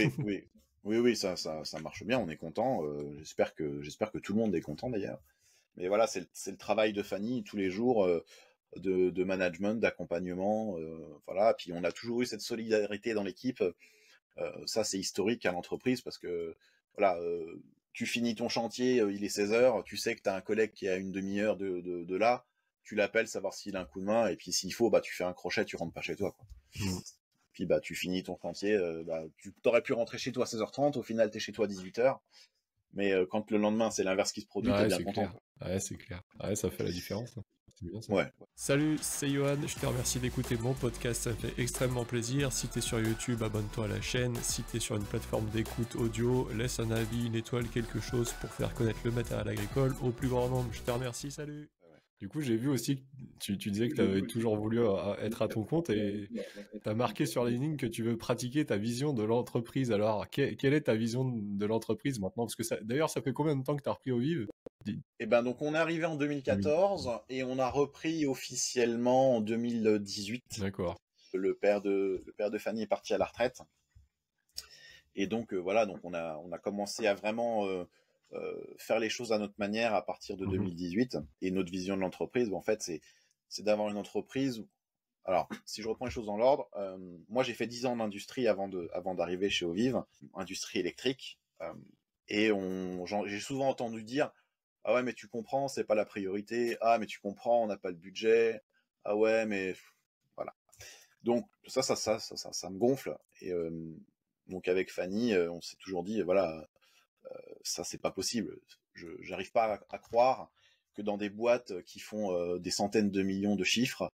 Oui, ça marche bien, on est content. J'espère que tout le monde est content d'ailleurs. Mais voilà, c'est le travail de Fanny tous les jours de management, d'accompagnement. Voilà. Puis on a toujours eu cette solidarité dans l'équipe. Ça, c'est historique à l'entreprise parce que voilà, tu finis ton chantier, il est 16h, tu sais que tu as un collègue qui est à une demi-heure de là, tu l'appelles, savoir s'il a un coup de main, et puis s'il faut, bah, tu fais un crochet, tu rentres pas chez toi, quoi. Puis bah, tu finis ton chantier, bah, tu t'aurais pu rentrer chez toi à 16h30, au final, tu es chez toi à 18h. Mais quand le lendemain, c'est l'inverse qui se produit, t'es Ouais, bien c'est content, clair. quoi. Ouais, c'est clair. Ouais, ça fait la différence, hein. C'est bien ça. Ouais. Salut, c'est Johan, je te remercie d'écouter mon podcast, ça me fait extrêmement plaisir. Si t'es sur YouTube, abonne-toi à la chaîne. Si t'es sur une plateforme d'écoute audio, laisse un avis, une étoile, quelque chose pour faire connaître le matériel agricole au plus grand nombre. Je te remercie, salut. Du coup, j'ai vu aussi que tu disais que tu avais toujours voulu être à ton compte et tu as marqué sur LinkedIn que tu veux pratiquer ta vision de l'entreprise. Alors, quelle est ta vision de l'entreprise maintenant? Parce que d'ailleurs, ça fait combien de temps que tu as repris au Vive? Et ben donc on est arrivé en 2014 et on a repris officiellement en 2018. D'accord. Le père de Fanny est parti à la retraite. Et donc voilà, donc on a commencé à vraiment faire les choses à notre manière à partir de 2018. Et notre vision de l'entreprise, en fait, c'est d'avoir une entreprise. Alors, si je reprends les choses dans l'ordre, moi j'ai fait 10 ans d'industrie avant d'arriver chez Ovive, industrie électrique. Et j'ai souvent entendu dire, ah ouais, mais tu comprends, c'est pas la priorité. Ah, mais tu comprends, on n'a pas le budget. Ah ouais, mais voilà. Donc ça me gonfle. Et donc avec Fanny, on s'est toujours dit, voilà, ça c'est pas possible. J'arrive pas à croire que dans des boîtes qui font des centaines de millions de chiffres,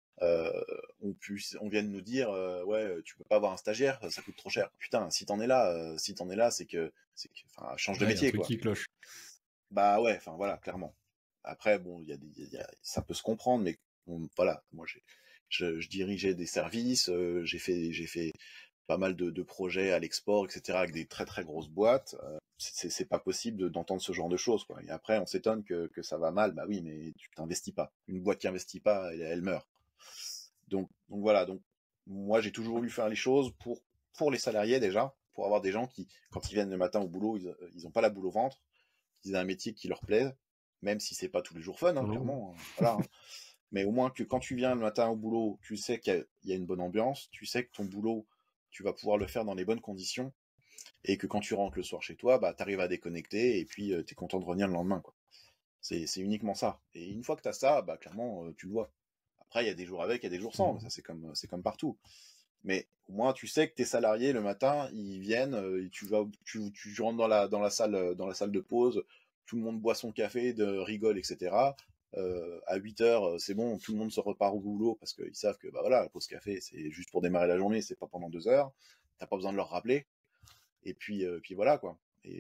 on vienne nous dire, ouais, tu peux pas avoir un stagiaire, ça coûte trop cher. Putain, si t'en es là, c'est que, enfin, change de Ouais, y a un métier, truc quoi. qui cloche. Bah ouais, enfin voilà, clairement. Après, bon, ça peut se comprendre, mais bon, voilà, moi je dirigeais des services, j'ai fait pas mal de projets à l'export, etc., avec des très très grosses boîtes. C'est pas possible d'entendre ce genre de choses, quoi. Et après, on s'étonne que ça va mal. Bah oui, mais tu t'investis pas. Une boîte qui investit pas, elle meurt. Donc voilà. Donc moi, j'ai toujours voulu faire les choses pour les salariés déjà, pour avoir des gens qui, quand ils viennent le matin au boulot, ils ont pas la boule au ventre, qu'ils aient un métier qui leur plaise, même si c'est pas tous les jours fun, hein, clairement. Voilà. Hein. Mais au moins que quand tu viens le matin au boulot, tu sais qu'il y a une bonne ambiance, tu sais que ton boulot, tu vas pouvoir le faire dans les bonnes conditions, et que quand tu rentres le soir chez toi, bah, tu arrives à déconnecter, et puis tu es content de revenir le lendemain, quoi. C'est uniquement ça. Et une fois que tu as ça, bah, clairement, tu le vois. Après, il y a des jours avec, il y a des jours sans, ça c'est comme partout. Mais au moins, tu sais que tes salariés, le matin, ils viennent, et tu rentres dans la salle de pause, tout le monde boit son café, rigole, etc. À 8h, c'est bon, tout le monde se repart au boulot parce qu'ils savent que bah voilà, la pause café, c'est juste pour démarrer la journée, c'est pas pendant 2 heures. T'as pas besoin de leur rappeler. Et puis voilà, quoi.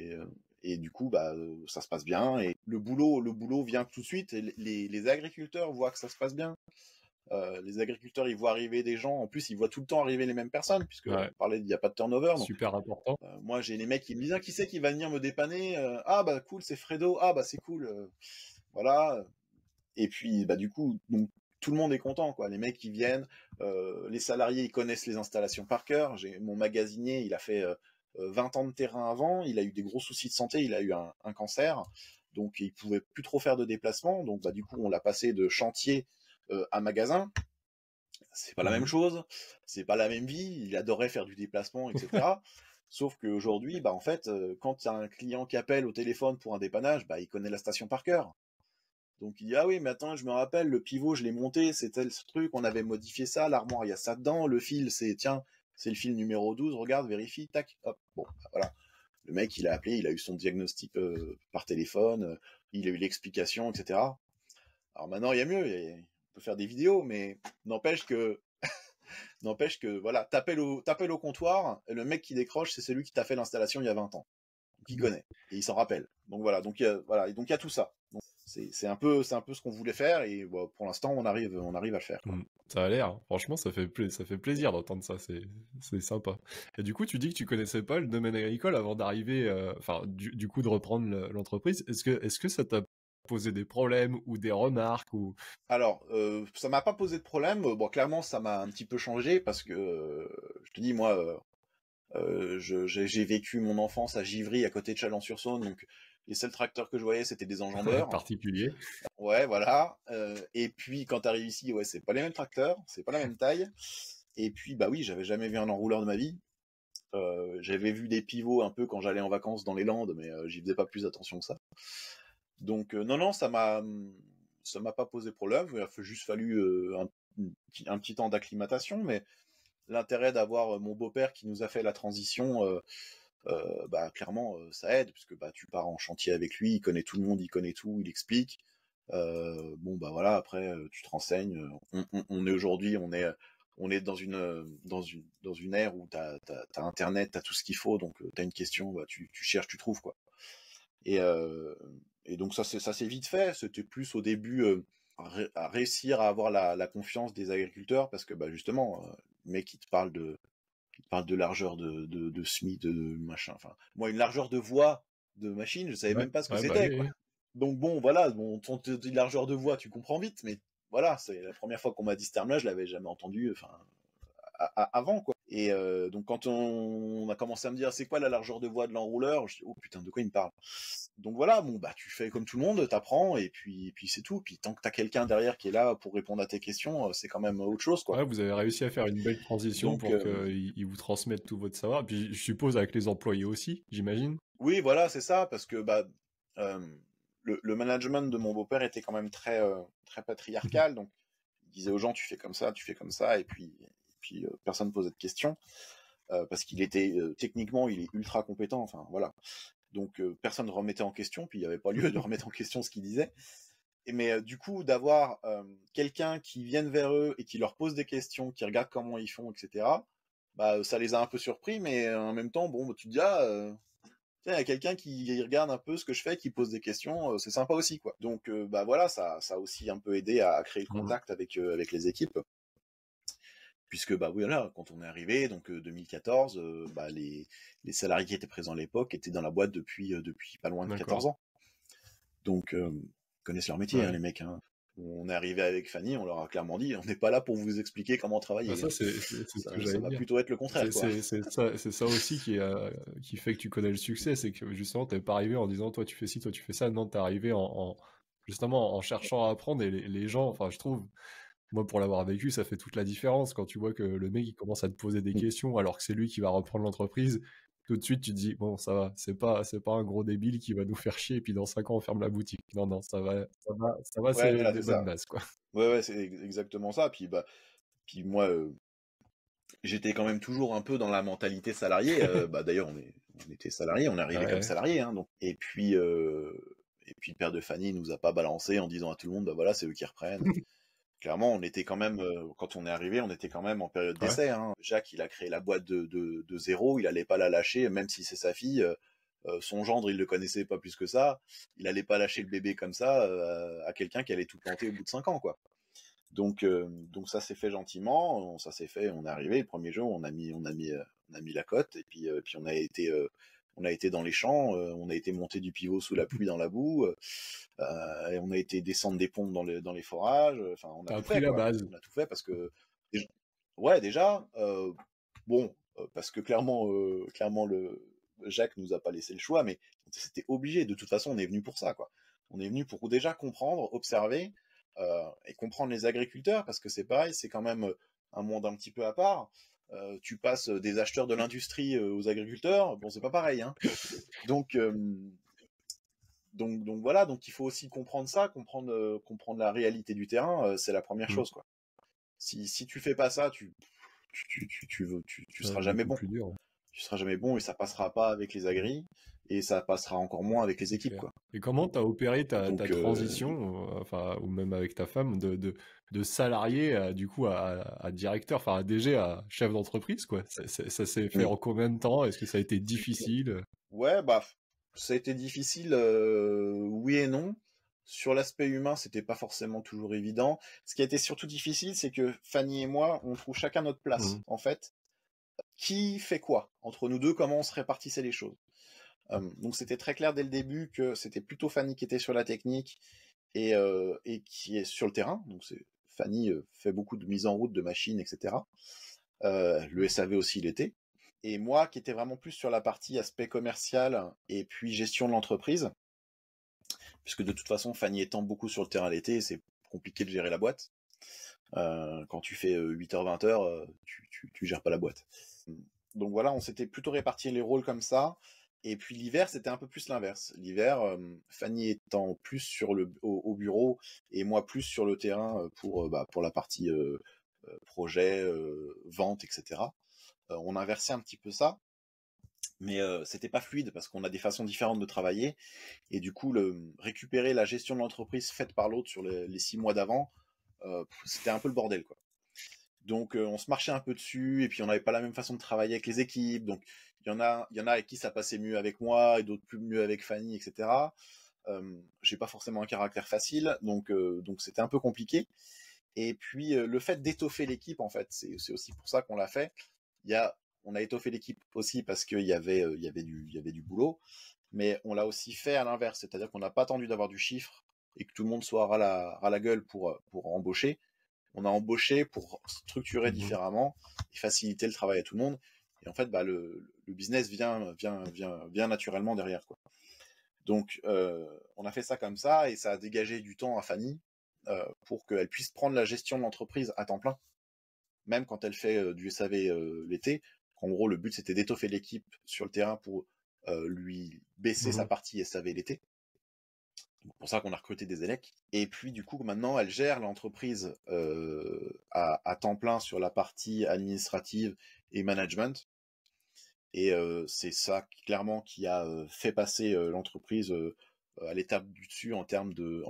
Et du coup, bah, ça se passe bien. Et le boulot vient tout de suite. Et les agriculteurs voient que ça se passe bien. Les agriculteurs, ils voient arriver des gens. En plus, ils voient tout le temps arriver les mêmes personnes, puisque on parlait, il n'y a pas de turnover. Donc, super important. moi, j'ai les mecs qui me disent, qui c'est qui va venir me dépanner? Ah bah cool, c'est Fredo. Ah bah c'est cool. Voilà. Et puis, bah du coup, donc, tout le monde est content, quoi. Les mecs qui viennent, les salariés, ils connaissent les installations par cœur. Mon magasinier, il a fait 20 ans de terrain avant. Il a eu des gros soucis de santé. Il a eu un cancer. Donc, il pouvait plus trop faire de déplacements. Donc, bah du coup, on l'a passé de chantier à magasin. C'est pas la même chose, c'est pas la même vie, il adorait faire du déplacement, etc. Sauf qu'aujourd'hui, bah en fait, quand il y a un client qui appelle au téléphone pour un dépannage, bah il connaît la station par cœur. Donc il dit, ah oui, mais attends, je me rappelle, le pivot, je l'ai monté, c'était ce truc, on avait modifié ça, l'armoire, il y a ça dedans, le fil, c'est le fil numéro 12, regarde, vérifie, tac, hop, bon, bah, voilà. Le mec, il a appelé, il a eu son diagnostic par téléphone, il a eu l'explication, etc. Alors maintenant, il y a mieux, on peut faire des vidéos, mais n'empêche que voilà, t'appelles au comptoir, et le mec qui décroche, c'est celui qui t'a fait l'installation il y a 20 ans. Donc il connaît, et il s'en rappelle. Donc voilà, donc il y a tout ça. Donc, c'est un peu ce qu'on voulait faire, et bon, pour l'instant, on arrive à le faire, quoi. Ça a l'air, hein. Franchement, ça fait plaisir d'entendre ça, c'est sympa. Et du coup, tu dis que tu connaissais pas le domaine agricole avant d'arriver, enfin, du coup, de reprendre l'entreprise. Est-ce que ça t'a posé des problèmes ou des remarques ou... Alors, ça m'a pas posé de problème. Bon, clairement, ça m'a un petit peu changé parce que, je te dis, moi, j'ai vécu mon enfance à Givry, à côté de Chalon-sur-Saône, donc Les seuls tracteurs que je voyais, c'était des enjambeurs. Particulier. Ouais, voilà. Et puis, quand tu arrives ici, ouais, c'est pas les mêmes tracteurs, c'est pas la même taille. Et puis, bah oui, j'avais jamais vu un enrouleur de ma vie. J'avais vu des pivots un peu quand j'allais en vacances dans les Landes, mais j'y faisais pas plus attention que ça. Donc, non, ça m'a pas posé problème. Il a juste fallu un petit temps d'acclimatation, mais l'intérêt d'avoir mon beau-père qui nous a fait la transition, bah clairement ça aide, puisque bah tu pars en chantier avec lui, il connaît tout le monde, il connaît tout, il explique. Bon bah voilà, après tu te renseignes. On est aujourd'hui, on est dans une ère où t'as internet, t'as tout ce qu'il faut, donc t'as une question, bah tu cherches, tu trouves quoi. Et donc ça c'est vite fait. C'était plus au début à réussir à avoir la confiance des agriculteurs, parce que bah justement le mec il te parle de largeur de SMI, de machin. Enfin, moi, une largeur de voie de machine, je savais même pas ce que c'était, bah, quoi. Donc bon, voilà, bon, on te dit largeur de voie, tu comprends vite, mais voilà, c'est la première fois qu'on m'a dit ce terme-là, je l'avais jamais entendu, enfin, avant, quoi. Et donc quand on a commencé à me dire c'est quoi la largeur de voie de l'enrouleur, je dis oh putain, de quoi il me parle. Donc voilà, bon bah tu fais comme tout le monde, t'apprends et puis c'est tout. Puis tant que t'as quelqu'un derrière qui est là pour répondre à tes questions, c'est quand même autre chose, quoi. Ouais, vous avez réussi à faire une belle transition Donc pour qu'ils vous transmettent tout votre savoir. Puis je suppose avec les employés aussi, j'imagine. oui, voilà, c'est ça, parce que bah le management de mon beau-père était quand même très patriarcal, donc il disait aux gens tu fais comme ça, et puis personne posait de questions. Parce qu'il était techniquement il est ultra compétent, enfin voilà. Donc personne ne remettait en question, puis il n'y avait pas lieu de remettre en question ce qu'il disait. Mais du coup, d'avoir quelqu'un qui vienne vers eux et qui leur pose des questions, qui regarde comment ils font, etc., bah, ça les a un peu surpris, mais en même temps, bon, tu te dis, tiens, il y a quelqu'un qui regarde un peu ce que je fais, qui pose des questions, c'est sympa aussi, quoi. Donc bah voilà, ça a aussi un peu aidé à créer le contact avec les équipes. Puisque bah oui, voilà, quand on est arrivé, donc 2014, bah, les salariés qui étaient présents à l'époque étaient dans la boîte depuis pas loin de 14 ans. Donc ils connaissent leur métier, hein, les mecs. Hein. On est arrivé avec Fanny, on leur a clairement dit, on n'est pas là pour vous expliquer comment travailler. Bah ça, c'est ce que j'allais ça va dire. plutôt être le contraire. C'est ça aussi qui fait que tu connais le succès, c'est que justement, t'es pas arrivé en disant, toi tu fais ci, toi tu fais ça. Non, t'es arrivé justement en cherchant à apprendre, et les gens, enfin je trouve, moi pour l'avoir vécu, ça fait toute la différence quand tu vois que le mec il commence à te poser des questions alors que c'est lui qui va reprendre l'entreprise. Tout de suite tu te dis bon, ça va, c'est pas un gros débile qui va nous faire chier et puis dans 5 ans on ferme la boutique. Non, ça va, Ouais, c'est là, des bonnes bases, quoi. Ouais, c'est exactement ça. Puis moi j'étais quand même toujours un peu dans la mentalité salariée. Bah d'ailleurs on était salariés, on est arrivé comme salariés, hein, donc. Et puis le père de Fanny nous a pas balancé en disant à tout le monde bah voilà, c'est eux qui reprennent. Clairement, on était quand même, quand on est arrivé, on était quand même en période d'essai. Hein. Jacques, il a créé la boîte de zéro, il allait pas la lâcher, même si c'est sa fille. Son gendre, il le connaissait pas plus que ça. Il allait pas lâcher le bébé comme ça à quelqu'un qui allait tout planter au bout de 5 ans, quoi. Donc ça s'est fait gentiment, ça s'est fait. On est arrivé le premier jour, on a mis la cote, et puis on a été dans les champs, on a été monter du pivot sous la pluie dans la boue, et on a été descendre des pompes dans les forages. Enfin, on a tout fait, la base. On a tout fait parce que déjà, bon, parce que clairement le Jacques nous a pas laissé le choix, mais c'était obligé. De toute façon, on est venu pour ça, quoi. On est venu pour déjà comprendre, observer et comprendre les agriculteurs, parce que c'est pareil, c'est quand même un monde un petit peu à part. Tu passes des acheteurs de l'industrie aux agriculteurs, bon, c'est pas pareil, hein. Donc voilà, donc il faut aussi comprendre ça, comprendre la réalité du terrain, c'est la première chose, quoi. Si tu fais pas ça, tu seras jamais bon. Plus dur. Tu seras jamais bon, et ça passera pas avec les agris, et ça passera encore moins avec les équipes, quoi. Et comment t'as opéré ta transition, enfin, ou même avec ta femme, de salarié du coup à directeur, enfin à DG, à chef d'entreprise, quoi. Ça s'est fait en combien de temps? Est-ce que ça a été difficile? Ouais, bah ça a été difficile, oui et non. Sur l'aspect humain, c'était pas forcément toujours évident. Ce qui a été surtout difficile, c'est que Fanny et moi, on trouve chacun notre place, en fait. Qui fait quoi entre nous deux? Comment on se répartissait les choses? Donc c'était très clair dès le début que c'était plutôt Fanny qui était sur la technique et qui est sur le terrain. Donc Fanny fait beaucoup de mise en route de machines, etc. Le SAV aussi l'était. Et moi qui étais vraiment plus sur la partie aspect commercial et puis gestion de l'entreprise. puisque de toute façon, Fanny étant beaucoup sur le terrain l'été, c'est compliqué de gérer la boîte. Quand tu fais 8h, 20h, tu gères pas la boîte. Donc voilà, on s'était plutôt réparti les rôles comme ça. Et puis l'hiver, c'était un peu plus l'inverse. L'hiver, Fanny étant plus au bureau et moi plus sur le terrain pour la partie projet, vente, etc. On inversait un petit peu ça, mais c'était pas fluide parce qu'on a des façons différentes de travailler. Et du coup, récupérer la gestion de l'entreprise faite par l'autre sur les 6 mois d'avant, c'était un peu le bordel, quoi. Donc on se marchait un peu dessus, et puis on n'avait pas la même façon de travailler avec les équipes. Donc il y en a avec qui ça passait mieux avec moi, et d'autres plus mieux avec Fanny, etc. J'ai pas forcément un caractère facile, donc c'était un peu compliqué. Et puis le fait d'étoffer l'équipe, en fait, c'est aussi pour ça qu'on l'a fait. On a étoffé l'équipe aussi parce qu'il y avait du boulot, mais on l'a aussi fait à l'inverse, c'est-à-dire qu'on n'a pas attendu d'avoir du chiffre et que tout le monde soit ras la gueule pour embaucher. On a embauché pour structurer différemment et faciliter le travail à tout le monde. Et en fait, le business vient naturellement derrière, quoi. Donc, on a fait ça comme ça, et ça a dégagé du temps à Fanny pour qu'elle puisse prendre la gestion de l'entreprise à temps plein, même quand elle fait du SAV l'été. En gros, le but, c'était d'étoffer l'équipe sur le terrain pour lui baisser sa partie SAV l'été. C'est pour ça qu'on a recruté des élecs. Et puis, du coup, maintenant, elle gère l'entreprise à temps plein sur la partie administrative et management. Et c'est ça, clairement, qui a fait passer l'entreprise à l'étape du dessus en termes de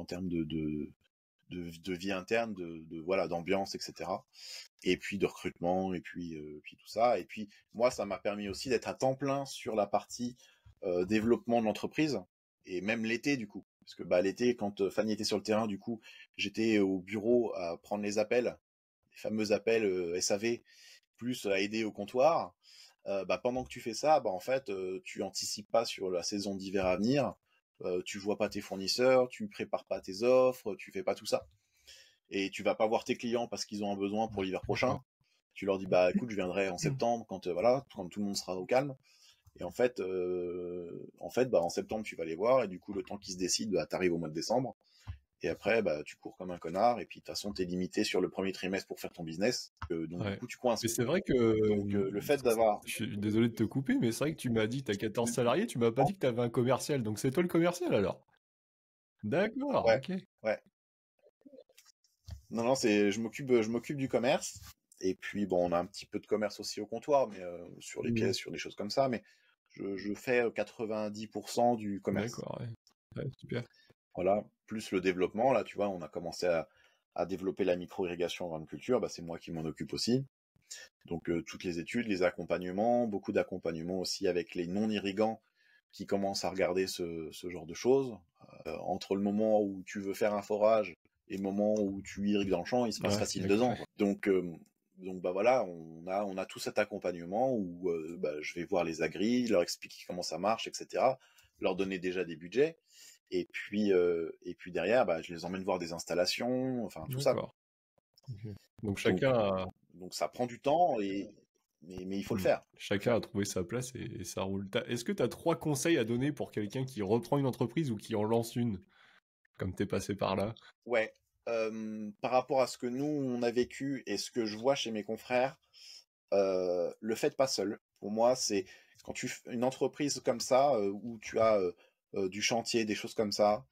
vie interne, d'ambiance, etc. Et puis de recrutement, et puis tout ça. Et puis, moi, ça m'a permis aussi d'être à temps plein sur la partie développement de l'entreprise, et même l'été, du coup. Parce que l'été, quand Fanny était sur le terrain, du coup, j'étais au bureau à prendre les appels, les fameux appels SAV, plus à aider au comptoir. Pendant que tu fais ça, en fait, tu anticipes pas sur la saison d'hiver à venir, tu vois pas tes fournisseurs, tu prépares pas tes offres, tu fais pas tout ça. Et tu vas pas voir tes clients parce qu'ils ont un besoin pour l'hiver prochain. Tu leur dis, écoute, je viendrai en septembre quand tout le monde sera au calme. Et en fait, en septembre, tu vas les voir, et du coup, le temps qu'ils se décident, t'arrives au mois de décembre. Et après, tu cours comme un connard, et puis de toute façon, t'es limité sur le premier trimestre pour faire ton business. Donc, du coup, tu coinces. Mais c'est vrai que. Donc, le fait d'avoir. Je suis désolé de te couper, mais c'est vrai que tu m'as dit que tu as 14 salariés, tu m'as pas dit que tu avais un commercial. Donc, c'est toi le commercial alors? D'accord, Ouais, ok. ouais. Non, je m'occupe du commerce. Et puis, on a un petit peu de commerce aussi au comptoir, mais sur les pièces, sur des choses comme ça. Mais je fais 90% du commerce. D'accord, ouais. Super. Voilà, plus le développement. Là, tu vois, on a commencé à développer la micro-irrigation en grande culture. C'est moi qui m'en occupe aussi. Donc, toutes les études, les accompagnements, beaucoup d'accompagnements aussi avec les non-irrigants qui commencent à regarder ce genre de choses. Entre le moment où tu veux faire un forage et le moment où tu irrigues dans le champ, il se passe facile 2 ans, quoi. Donc voilà, on a tout cet accompagnement où je vais voir les agris, leur expliquer comment ça marche, etc., leur donner déjà des budgets, et puis derrière, je les emmène voir des installations, enfin tout ça. Okay. Donc chacun donc ça prend du temps, mais il faut le faire. Chacun a trouvé sa place et ça roule. Est-ce que tu as 3 conseils à donner pour quelqu'un qui reprend une entreprise ou qui en lance une, comme tu es passé par là? Ouais. Par rapport à ce que nous, on a vécu et ce que je vois chez mes confrères, le faites pas seul. Pour moi, c'est quand tu fais une entreprise comme ça, où tu as du chantier, des choses comme ça,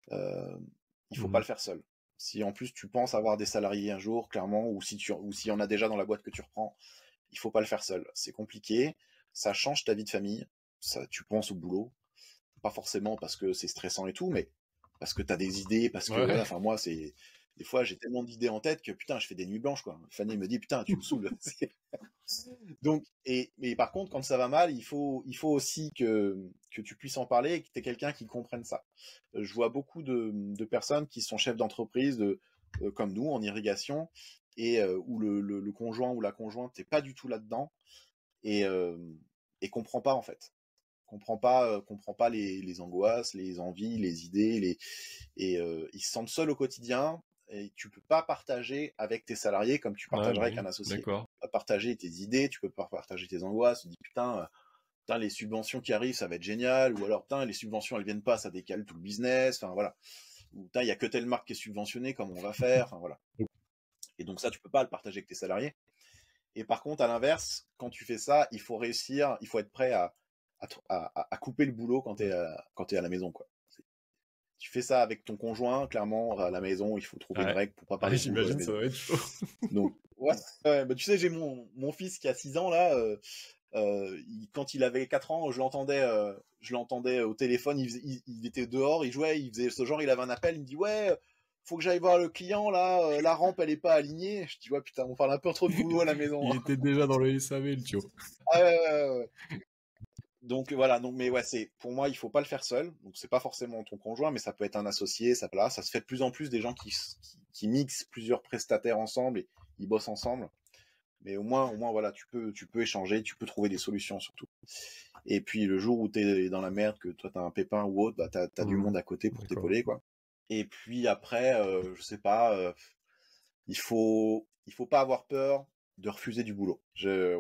il faut pas le faire seul. Si en plus tu penses avoir des salariés un jour, clairement, ou s'il y en a déjà dans la boîte que tu reprends, il faut pas le faire seul. C'est compliqué, ça change ta vie de famille, tu penses au boulot, pas forcément parce que c'est stressant et tout, mais parce que tu as des idées, parce que moi, des fois, j'ai tellement d'idées en tête que putain, je fais des nuits blanches, quoi. Fanny me dit, putain, tu me saoules. Donc, mais par contre, quand ça va mal, il faut aussi que tu puisses en parler et que tu aies quelqu'un qui comprenne ça. Je vois beaucoup de personnes qui sont chefs d'entreprise, comme nous, en irrigation, et où le conjoint ou la conjointe n'est pas du tout là-dedans, et comprend pas, en fait. Comprend pas les angoisses, les envies, les idées, et ils se sentent seuls au quotidien, et tu peux pas partager avec tes salariés comme tu partagerais avec un associé. Tu peux pas partager tes idées, tu peux pas partager tes angoisses. Tu te dis putain, putain, les subventions qui arrivent, ça va être génial, ou alors, putain, les subventions, elles viennent pas, ça décale tout le business, enfin, voilà. Ou, putain, il y a que telle marque qui est subventionnée, comment on va faire, enfin, voilà. Et donc ça, tu peux pas le partager avec tes salariés. Et par contre, à l'inverse, quand tu fais ça, il faut être prêt à couper le boulot quand t'es à la maison, quoi. Tu fais ça avec ton conjoint, clairement, à la maison, il faut trouver une règle pour pas parler de boulot à la J'imagine, ça maison. va être chaud. Donc, ouais, bah, tu sais, j'ai mon fils qui a 6 ans, là, quand il avait 4 ans, je l'entendais au téléphone, il était dehors, il jouait, il faisait ce genre, il avait un appel, il me dit, ouais, faut que j'aille voir le client, là, la rampe, elle est pas alignée. Je dis, ouais, putain, on parle un peu trop de boulot à la maison. Il était déjà dans le SAV, le tio. Ah ouais. Donc voilà, mais ouais, pour moi, il faut pas le faire seul. Donc c'est pas forcément ton conjoint, mais ça peut être un associé, ça se fait de plus en plus des gens qui mixent plusieurs prestataires ensemble et ils bossent ensemble. Mais au moins voilà, tu peux échanger, tu peux trouver des solutions surtout. Et puis le jour où t'es dans la merde, que toi t'as un pépin ou autre, bah t'as du monde à côté pour t'épauler, quoi. Et puis après, je sais pas, il faut pas avoir peur de refuser du boulot. J'ai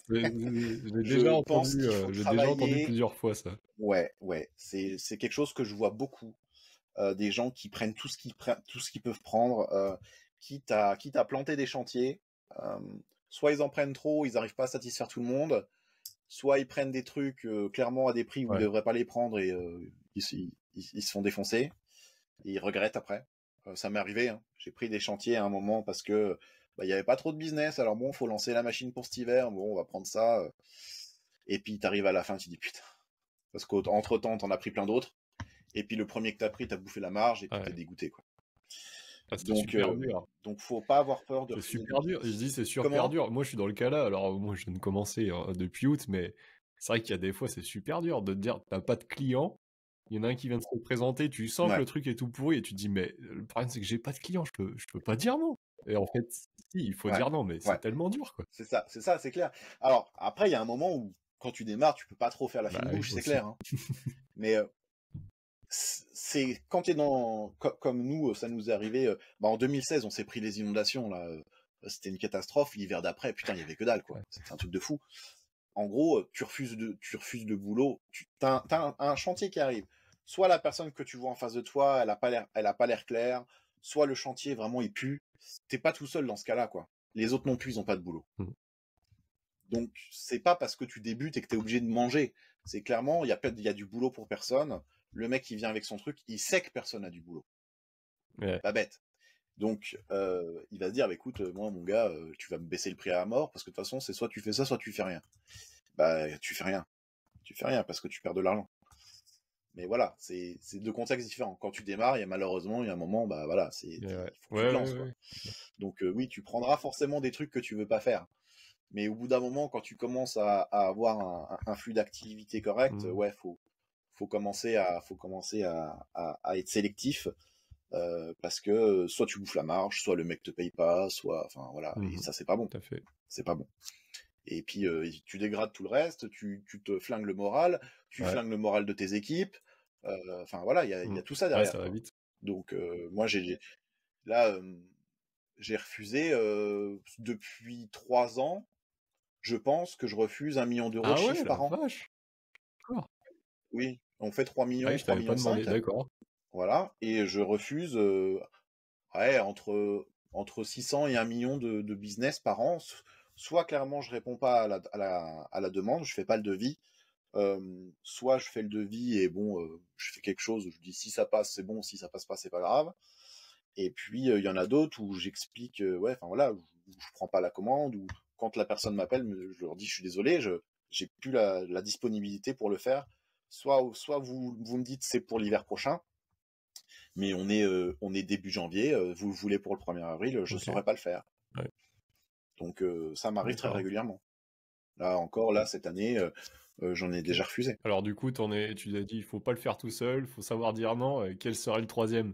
déjà entendu plusieurs fois ça. Ouais, c'est quelque chose que je vois beaucoup. Des gens qui prennent tout ce qu'ils peuvent prendre, quitte à planter des chantiers. Soit ils en prennent trop, ils n'arrivent pas à satisfaire tout le monde, soit ils prennent des trucs clairement à des prix où ils ne devraient pas les prendre et ils se font défoncer et ils regrettent après. Ça m'est arrivé, hein. J'ai pris des chantiers à un moment parce que il n'y avait pas trop de business, alors bon, faut lancer la machine pour cet hiver, bon, on va prendre ça. Et puis t'arrives à la fin, tu dis putain. Parce qu'entre-temps, t'en as pris plein d'autres. Et puis le premier que t'as pris, t'as bouffé la marge et puis t'es dégoûté, quoi. Donc, super dur. Donc faut pas avoir peur de... C'est super dur. Je dis c'est super dur. Moi je suis dans le cas là. Alors moi je viens de commencer depuis août, mais c'est vrai qu'il y a des fois c'est super dur de te dire t'as pas de client. Il y en a un qui vient de se présenter, tu sens que le truc est tout pourri et tu te dis mais le problème c'est que j'ai pas de client, je peux pas dire non. Et en fait, si, il faut dire non, mais c'est tellement dur, quoi. C'est ça, c'est clair. Alors après il y a un moment où quand tu démarres, tu peux pas trop faire la fine bouche, c'est clair. Hein. Mais c'est quand t'es comme nous, ça nous est arrivé. En 2016, on s'est pris les inondations là. C'était une catastrophe. L'hiver d'après, putain, il y avait que dalle, quoi. C'était un truc de fou. En gros, tu refuses de boulot. T'as un chantier qui arrive. Soit la personne que tu vois en face de toi, elle a pas l'air claire. Soit le chantier vraiment il pue. T'es pas tout seul dans ce cas-là, quoi. Les autres non plus, ils ont pas de boulot. Donc c'est pas parce que tu débutes et que t'es obligé de manger. C'est clairement, il y a du boulot pour personne. Le mec qui vient avec son truc, il sait que personne a du boulot. Pas bête. Donc il va se dire, bah, écoute, moi mon gars, tu vas me baisser le prix à mort parce que de toute façon c'est soit tu fais ça, soit tu fais rien. Bah tu fais rien. Tu fais rien parce que tu perds de l'argent. Mais voilà, c'est deux contextes différents. Quand tu démarres, il y a un moment, bah voilà, il faut que tu te lances, quoi. Donc oui, tu prendras forcément des trucs que tu veux pas faire. Mais au bout d'un moment, quand tu commences à avoir un flux d'activité correct, faut commencer à être sélectif parce que soit tu bouffes la marge, soit le mec te paye pas, soit, enfin voilà, et ça c'est pas bon. Tout à fait. C'est pas bon. Et puis tu dégrades tout le reste, tu te flingues le moral, tu flingues le moral de tes équipes. Enfin voilà, il y a tout ça derrière. Ça va vite. Donc moi j'ai refusé depuis 3 ans. Je pense que je refuse 1 million d'euros de chiffre par an. Vache. Oui, on fait 3 millions, je t'avais pas demandé, d'accord. Voilà, et je refuse entre 600 et 1 million de business par an. Soit clairement je réponds pas à la demande, je fais pas le devis, soit je fais le devis et bon, je fais quelque chose, je dis si ça passe c'est bon, si ça passe pas c'est pas grave. Et puis il y en a d'autres où j'explique, enfin voilà, je prends pas la commande, ou quand la personne m'appelle, je leur dis je suis désolé, j'ai plus la disponibilité pour le faire. Soit vous me dites c'est pour l'hiver prochain, mais on est début janvier, vous le voulez pour le 1er avril, je saurais pas le faire. Donc ça m'arrive très régulièrement. Là encore, cette année, j'en ai déjà refusé. Alors du coup, tu as dit il faut pas le faire tout seul, faut savoir dire non. Quel serait le troisième?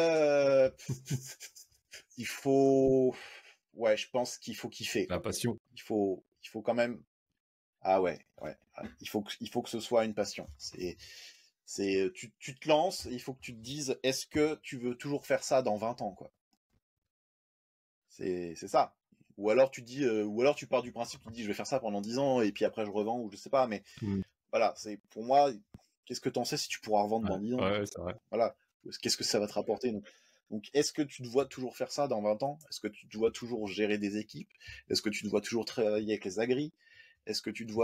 Il faut... Ouais, je pense qu'il faut kiffer. La passion. Il faut quand même... Ah ouais. Il faut que ce soit une passion. Tu te lances, il faut que tu te dises, est-ce que tu veux toujours faire ça dans 20 ans, quoi. C'est ça. Ou alors tu dis, ou alors tu pars du principe, tu te dis, je vais faire ça pendant 10 ans, et puis après je revends, ou je sais pas, mais voilà, c'est pour moi, qu'est-ce que t'en sais si tu pourras revendre dans 10 ans? Ouais, c'est vrai. Voilà, qu'est-ce que ça va te rapporter? Donc est-ce que tu te vois toujours faire ça dans 20 ans? Est-ce que tu te vois toujours gérer des équipes? Est-ce que tu te vois toujours travailler avec les agris? Est-ce que tu te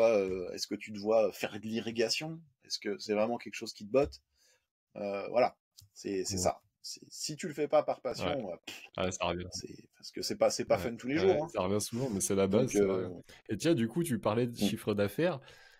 vois faire de l'irrigation? Est-ce que c'est vraiment quelque chose qui te botte? Voilà, c'est Ouais. ça. Si tu le fais pas par Ouais. passion, Ça revient. parce que c'est pas fun tous les jours, hein. Ça revient souvent, mais c'est la base, Donc c'est vrai. Et tiens, du coup, tu parlais de mm. chiffre d'affaires.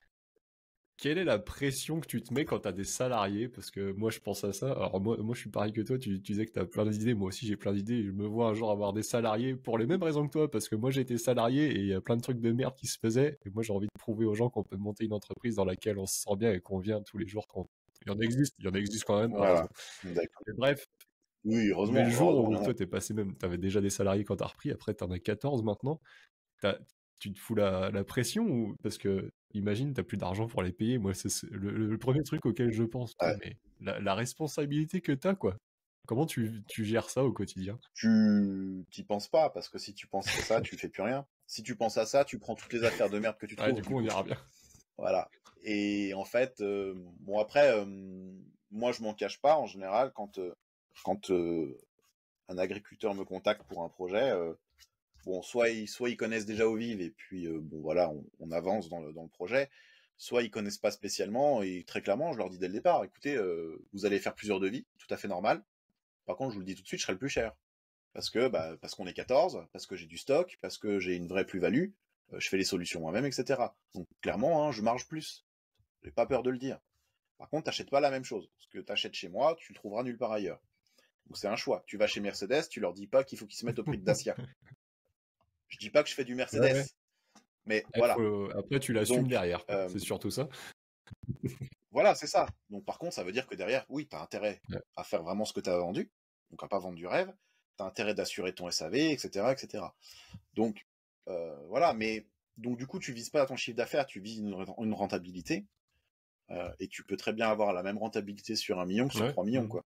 Quelle est la pression que tu te mets quand tu as des salariés? Parce que moi, je pense à ça. Alors, moi je suis pareil que toi. Tu disais que tu as plein d'idées. Moi aussi, j'ai plein d'idées. Et je me vois un jour avoir des salariés pour les mêmes raisons que toi. Parce que moi, j'ai été salarié et il y a plein de trucs de merde qui se faisaient. Et moi, j'ai envie de prouver aux gens qu'on peut monter une entreprise dans laquelle on se sent bien et qu'on vient tous les jours. Il y en existe quand même, Voilà, heureusement. d'accord. Mais bref, Oui, mais le jour heureusement, il y où en a. toi, t'es passé même, t'avais déjà des salariés quand t'as repris, après t'en as 14 maintenant, t'as- tu te fous la pression ou parce que imagine t'as plus d'argent pour les payer. Moi, c'est le premier truc auquel je pense. Putain, Ouais. mais la responsabilité que t'as, quoi. Comment tu gères ça au quotidien? Tu t'y penses pas, parce que si tu penses à ça, tu fais plus rien. Si tu penses à ça, tu prends toutes les affaires de merde que tu Ouais, trouves, du du coup, on coup. ira bien. Voilà. Et en fait, bon après, moi je m'en cache pas en général quand un agriculteur me contacte pour un projet. Bon, soit ils connaissent déjà au vive et puis bon voilà, on avance dans le projet. Soit ils connaissent pas spécialement et très clairement, je leur dis dès le départ, écoutez, vous allez faire plusieurs devis, tout à fait normal. Par contre, je vous le dis tout de suite, je serai le plus cher. Parce qu'on est 14, parce que j'ai du stock, parce que j'ai une vraie plus-value, je fais les solutions moi-même, etc. Donc clairement, hein, je marge plus. J'ai pas peur de le dire. Par contre, t'achètes pas la même chose. Ce que t'achètes chez moi, tu le trouveras nulle part ailleurs. Donc c'est un choix. Tu vas chez Mercedes, tu leur dis pas qu'il faut qu'ils se mettent au prix de Dacia. Je dis pas que je fais du Ouais, ouais. Mercedes, mais voilà. Après, tu l'assumes Donc derrière, quoi. C'est surtout ça. voilà, c'est ça. Donc par contre, ça veut dire que derrière, oui, t'as intérêt Ouais. à faire vraiment ce que t'as vendu, donc à pas vendre du rêve. T'as intérêt d'assurer ton SAV, etc., etc. Donc voilà, mais donc du coup, tu vises pas ton chiffre d'affaires, tu vises une rentabilité, et tu peux très bien avoir la même rentabilité sur 1 million que sur Ouais. 3 millions, quoi.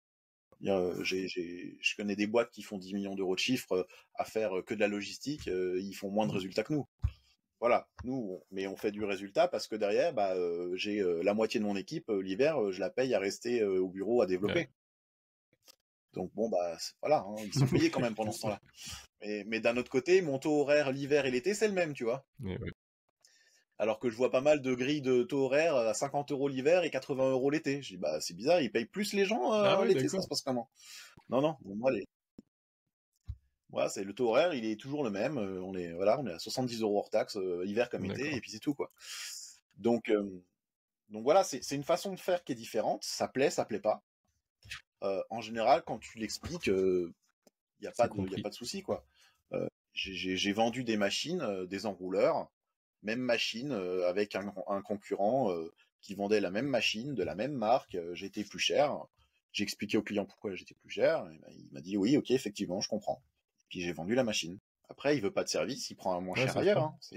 Je connais des boîtes qui font 10 millions d'euros de chiffre à faire que de la logistique, ils font moins de résultats que nous. Voilà, mais on fait du résultat parce que derrière, j'ai la moitié de mon équipe, l'hiver, je la paye à rester au bureau à développer. Ouais. Donc bon, voilà, hein, ils sont payés quand même pendant ce temps-là. Mais d'un autre côté, mon taux horaire l'hiver et l'été, c'est le même, tu vois. Ouais, ouais. Alors que je vois pas mal de grilles de taux horaire à 50 € l'hiver et 80 € l'été. Je dis, c'est bizarre, ils payent plus les gens Ah ouais, l'été, ça d'accord. se passe comment? Non, bon, moi, voilà, c'est le taux horaire, il est toujours le même. On est à 70 € hors taxe, hiver comme été, D'accord. et puis c'est tout, quoi. Donc voilà, c'est une façon de faire qui est différente. Ça plaît pas. En général, quand tu l'expliques, il n'y a C'est pas de compris. souci, quoi. J'ai vendu des machines, des enrouleurs, même machine avec un concurrent qui vendait la même machine, de la même marque, j'étais plus cher. J'ai expliqué au client pourquoi j'étais plus cher, et il m'a dit oui, ok, effectivement, je comprends. Puis j'ai vendu la machine. Après, il veut pas de service, il prend un moins Ouais, cher c'est ailleurs, ça. hein.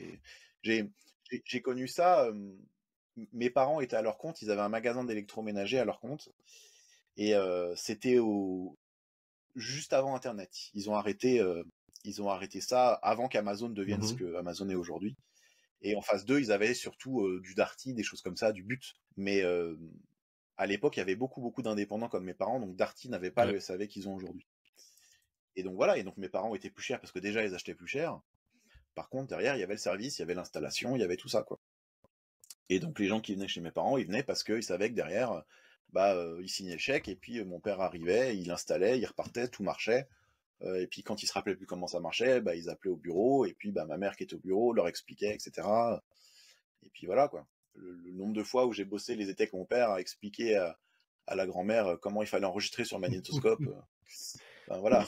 J'ai connu ça. Mes parents étaient à leur compte, ils avaient un magasin d'électroménager à leur compte, et c'était juste avant Internet. Ils ont arrêté ça avant qu'Amazon devienne ce Mhm. que Amazon est aujourd'hui. Et en phase 2, ils avaient surtout du Darty, des choses comme ça, du but. Mais à l'époque, il y avait beaucoup d'indépendants comme mes parents, donc Darty n'avait pas Ouais. le SAV qu'ils ont aujourd'hui. Et donc voilà, et donc mes parents étaient plus chers parce que déjà ils achetaient plus cher. Par contre, derrière, il y avait le service, il y avait l'installation, il y avait tout ça, quoi. Et donc les gens qui venaient chez mes parents, ils venaient parce qu'ils savaient que derrière, ils signaient le chèque, et puis mon père arrivait, il installait, il repartait, tout marchait. Et puis quand ils se rappelaient plus comment ça marchait, ils appelaient au bureau, et puis ma mère qui était au bureau leur expliquait, etc. Et puis voilà, quoi. Le nombre de fois où j'ai bossé les étés avec mon père à expliquer à la grand-mère comment il fallait enregistrer sur le magnétoscope. Voilà.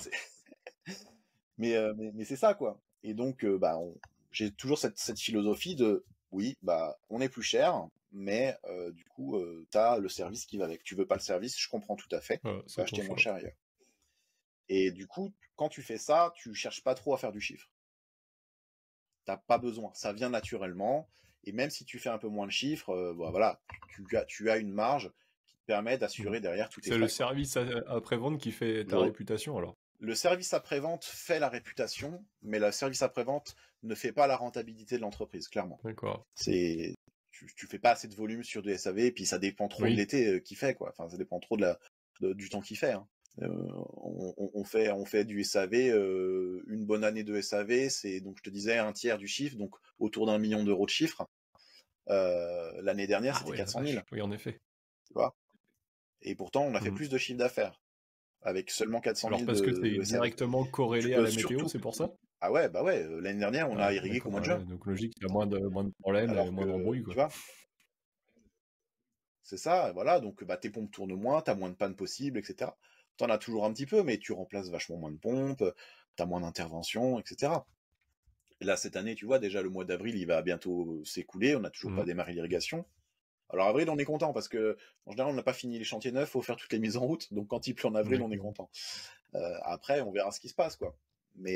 Mais c'est ça, quoi. Et donc, j'ai toujours cette philosophie de, oui, on est plus cher, mais du coup, t'as le service qui va avec. Tu veux pas le service, je comprends tout à fait. Voilà, Va c'est ton acheter moins choix. cher ailleurs. Et du coup, quand tu fais ça, tu cherches pas trop à faire du chiffre. T'as pas besoin, ça vient naturellement. Et même si tu fais un peu moins de chiffres, voilà, tu as une marge qui te permet d'assurer derrière tous tes C'est le frais, quoi. service après-vente qui fait ta réputation, alors. Le service après-vente fait la réputation, mais le service après-vente ne fait pas la rentabilité de l'entreprise, clairement. D'accord. C'est tu fais pas assez de volume sur du SAV, et puis ça dépend trop de Oui. l'été qu'il fait, quoi. Enfin, ça dépend trop du temps qu'il fait, hein. On fait du SAV, une bonne année de SAV, c'est, donc je te disais, un tiers du chiffre, donc autour d'1 million d'euros de chiffre. L'année dernière, Ah c'était ouais, la 400 000, vache. Oui, en effet. tu vois. Et pourtant, on a fait Mmh. plus de chiffre d'affaires avec seulement 400 Alors 000 parce que c'est de SAV. directement corrélé à la météo, c'est pour ça? Ah ouais, bah ouais, l'année dernière, on a Ouais, irrigué qu'au d'accord, mois de ouais, juin. donc logique, il y a moins de problèmes et Alors moins que, d'embrouilles, tu quoi. vois, c'est ça, voilà, donc bah, tes pompes tournent moins, t'as moins de pannes possibles, etc. T'en as toujours un petit peu, mais tu remplaces vachement moins de pompes, t'as moins d'interventions, etc. Et là, cette année, tu vois, déjà le mois d'avril, il va bientôt s'écouler, on n'a toujours pas Mmh. démarré l'irrigation. Alors avril, on est content parce que en général, on n'a pas fini les chantiers neufs, faut faire toutes les mises en route, donc quand il pleut en avril, on est D'accord. content. Après, on verra ce qui se passe, quoi. Mais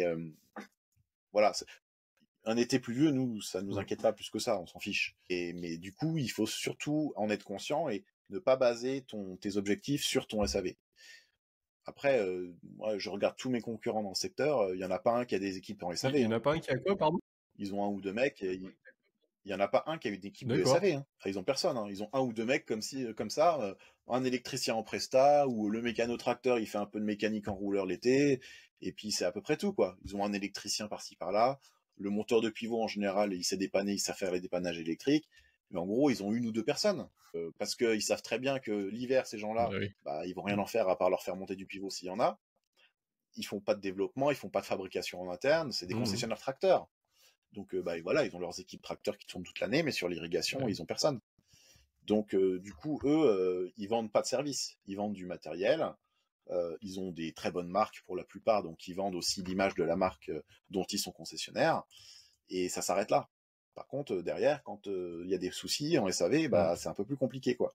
voilà, un été pluvieux, nous, ça nous Mmh. inquiète pas plus que ça, on s'en fiche. Mais du coup, il faut surtout en être conscient et ne pas baser tes objectifs sur ton SAV. Après, moi, je regarde tous mes concurrents dans le secteur, il y en a pas un qui a des équipes en Il SAV, y en hein. a pas un qui a quoi, pardon? Ils ont un ou deux mecs, il y en a pas un qui a une équipe de D'accord. SAV, hein. Enfin, ils ont personne, hein. Ils ont un ou deux mecs comme ça, un électricien en presta, ou le mécanotracteur, il fait un peu de mécanique en rouleur l'été, et puis c'est à peu près tout, quoi. Ils ont un électricien par-ci par-là. Le monteur de pivot, en général, il sait dépanner, il sait faire les dépannages électriques. Mais en gros, ils ont une ou deux personnes. Parce qu'ils savent très bien que l'hiver, ces Bah gens-là, oui. bah, ils vont rien en faire à part leur faire monter du pivot s'il y en a. Ils font pas de développement, ils font pas de fabrication en interne, c'est des Mmh. concessionnaires tracteurs. Donc, bah, voilà, ils ont leurs équipes tracteurs qui tournent toute l'année, mais sur l'irrigation, Ouais. ils ont personne. Donc, du coup, eux, ils vendent pas de service, ils vendent du matériel. Ils ont des très bonnes marques pour la plupart, donc ils vendent aussi l'image de la marque dont ils sont concessionnaires, et ça s'arrête là. Par contre, derrière, quand il y a des soucis en SAV, Mmh. bah, c'est un peu plus compliqué, quoi.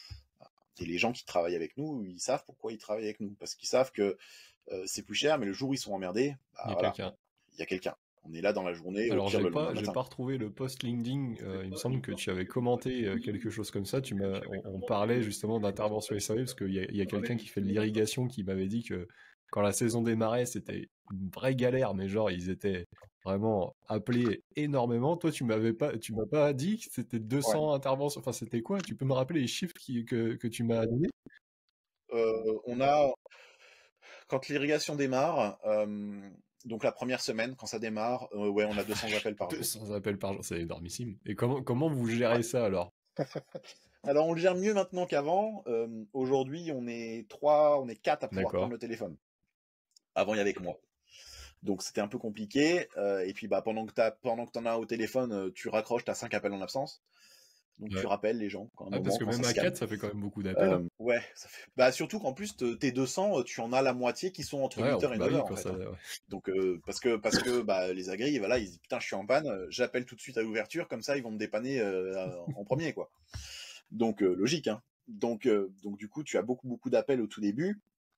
Et les gens qui travaillent avec nous, ils savent pourquoi ils travaillent avec nous, parce qu'ils savent que c'est plus cher, mais le jour où ils sont emmerdés, bah Il y a voilà, quelqu'un. il y a quelqu'un. On est là dans la journée, au Alors pire le lendemain j'ai matin. pas retrouvé le post LinkedIn, il me semble que tu avais commenté, quelque chose comme ça. On parlait justement d'intervention SAV parce qu'il y a quelqu'un qui fait de l'irrigation qui m'avait dit que quand la saison démarrait, c'était une vraie galère, mais genre ils étaient vraiment appelés énormément. Toi, tu m'as pas dit que c'était Ouais. 200 interventions, enfin c'était quoi? Tu peux me rappeler les chiffres que tu m'as donnés? On a, quand l'irrigation démarre, donc la première semaine, quand ça démarre, ouais, on a 200 appels par jour. 200 appels par jour, c'est énormissime. Et comment vous Ouais. gérez ça alors? Alors on le gère mieux maintenant qu'avant. Aujourd'hui, on est trois, on est quatre à pouvoir prendre D'accord. le téléphone. Avant, il y avait que moi. Donc c'était un peu compliqué. Et puis bah pendant que t'en as au téléphone, tu raccroches, t'as 5 appels en absence. Donc tu Ouais. rappelles les gens quand un Ah, parce moment, que quand ça même se à calme. 4, ça fait quand même beaucoup d'appels, hein. Ouais, ça fait. Bah surtout qu'en plus tes 200, tu en as la moitié qui sont entre Ouais, 8h et bah oui, 9h en quand fait, ça, hein. ouais. Donc parce que bah, les agris, voilà, ils disent putain, je suis en panne, j'appelle tout de suite à l'ouverture, comme ça ils vont me dépanner en premier, quoi. Donc logique, hein. Donc du coup, tu as beaucoup d'appels au tout début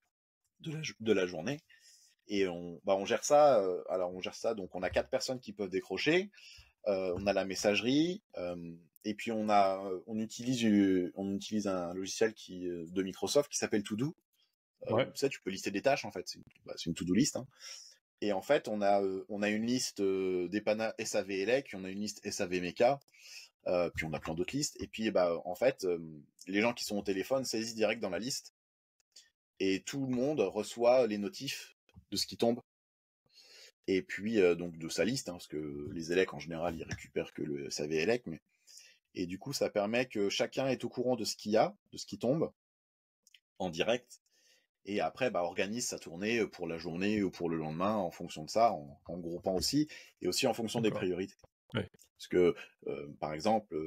de la journée, et on gère ça. Alors on gère ça, donc on a 4 personnes qui peuvent décrocher. On a la messagerie, et puis on utilise un logiciel de Microsoft qui s'appelle To Do. Où, Ouais. tu sais, tu peux lister des tâches en fait. C'est une to-do list, hein. Et en fait, on a une liste SAV Elec, on a une liste SAV Mecha, puis on a plein d'autres listes. Et puis, bah, en fait, les gens qui sont au téléphone saisissent direct dans la liste, et tout le monde reçoit les notifs de ce qui tombe. Et puis, donc, de sa liste, hein, parce que les Elec, en général, ils récupèrent que le SAV Elec. Et du coup, ça permet que chacun est au courant de ce qu'il y a, de ce qui tombe, en direct. Et après, bah, organise sa tournée pour la journée ou pour le lendemain en fonction de ça, en groupant aussi, et aussi en fonction des D'accord. priorités. Ouais. Parce que, par exemple,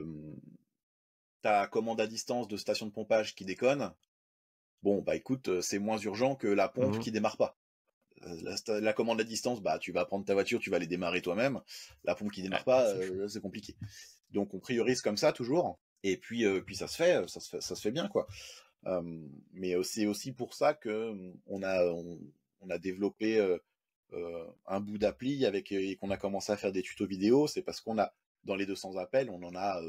ta commande à distance de station de pompage qui déconne, bon, bah écoute, c'est moins urgent que la pompe Mmh. qui démarre pas. La commande à distance, bah tu vas prendre ta voiture, tu vas les démarrer toi-même. La pompe qui démarre Ouais, pas, c'est chaud. c'est compliqué. Donc on priorise comme ça toujours, et puis ça se fait bien, quoi. Mais c'est aussi pour ça que on a développé un bout d'appli et qu'on a commencé à faire des tutos vidéo. C'est parce qu'on a, dans les 200 appels, on en a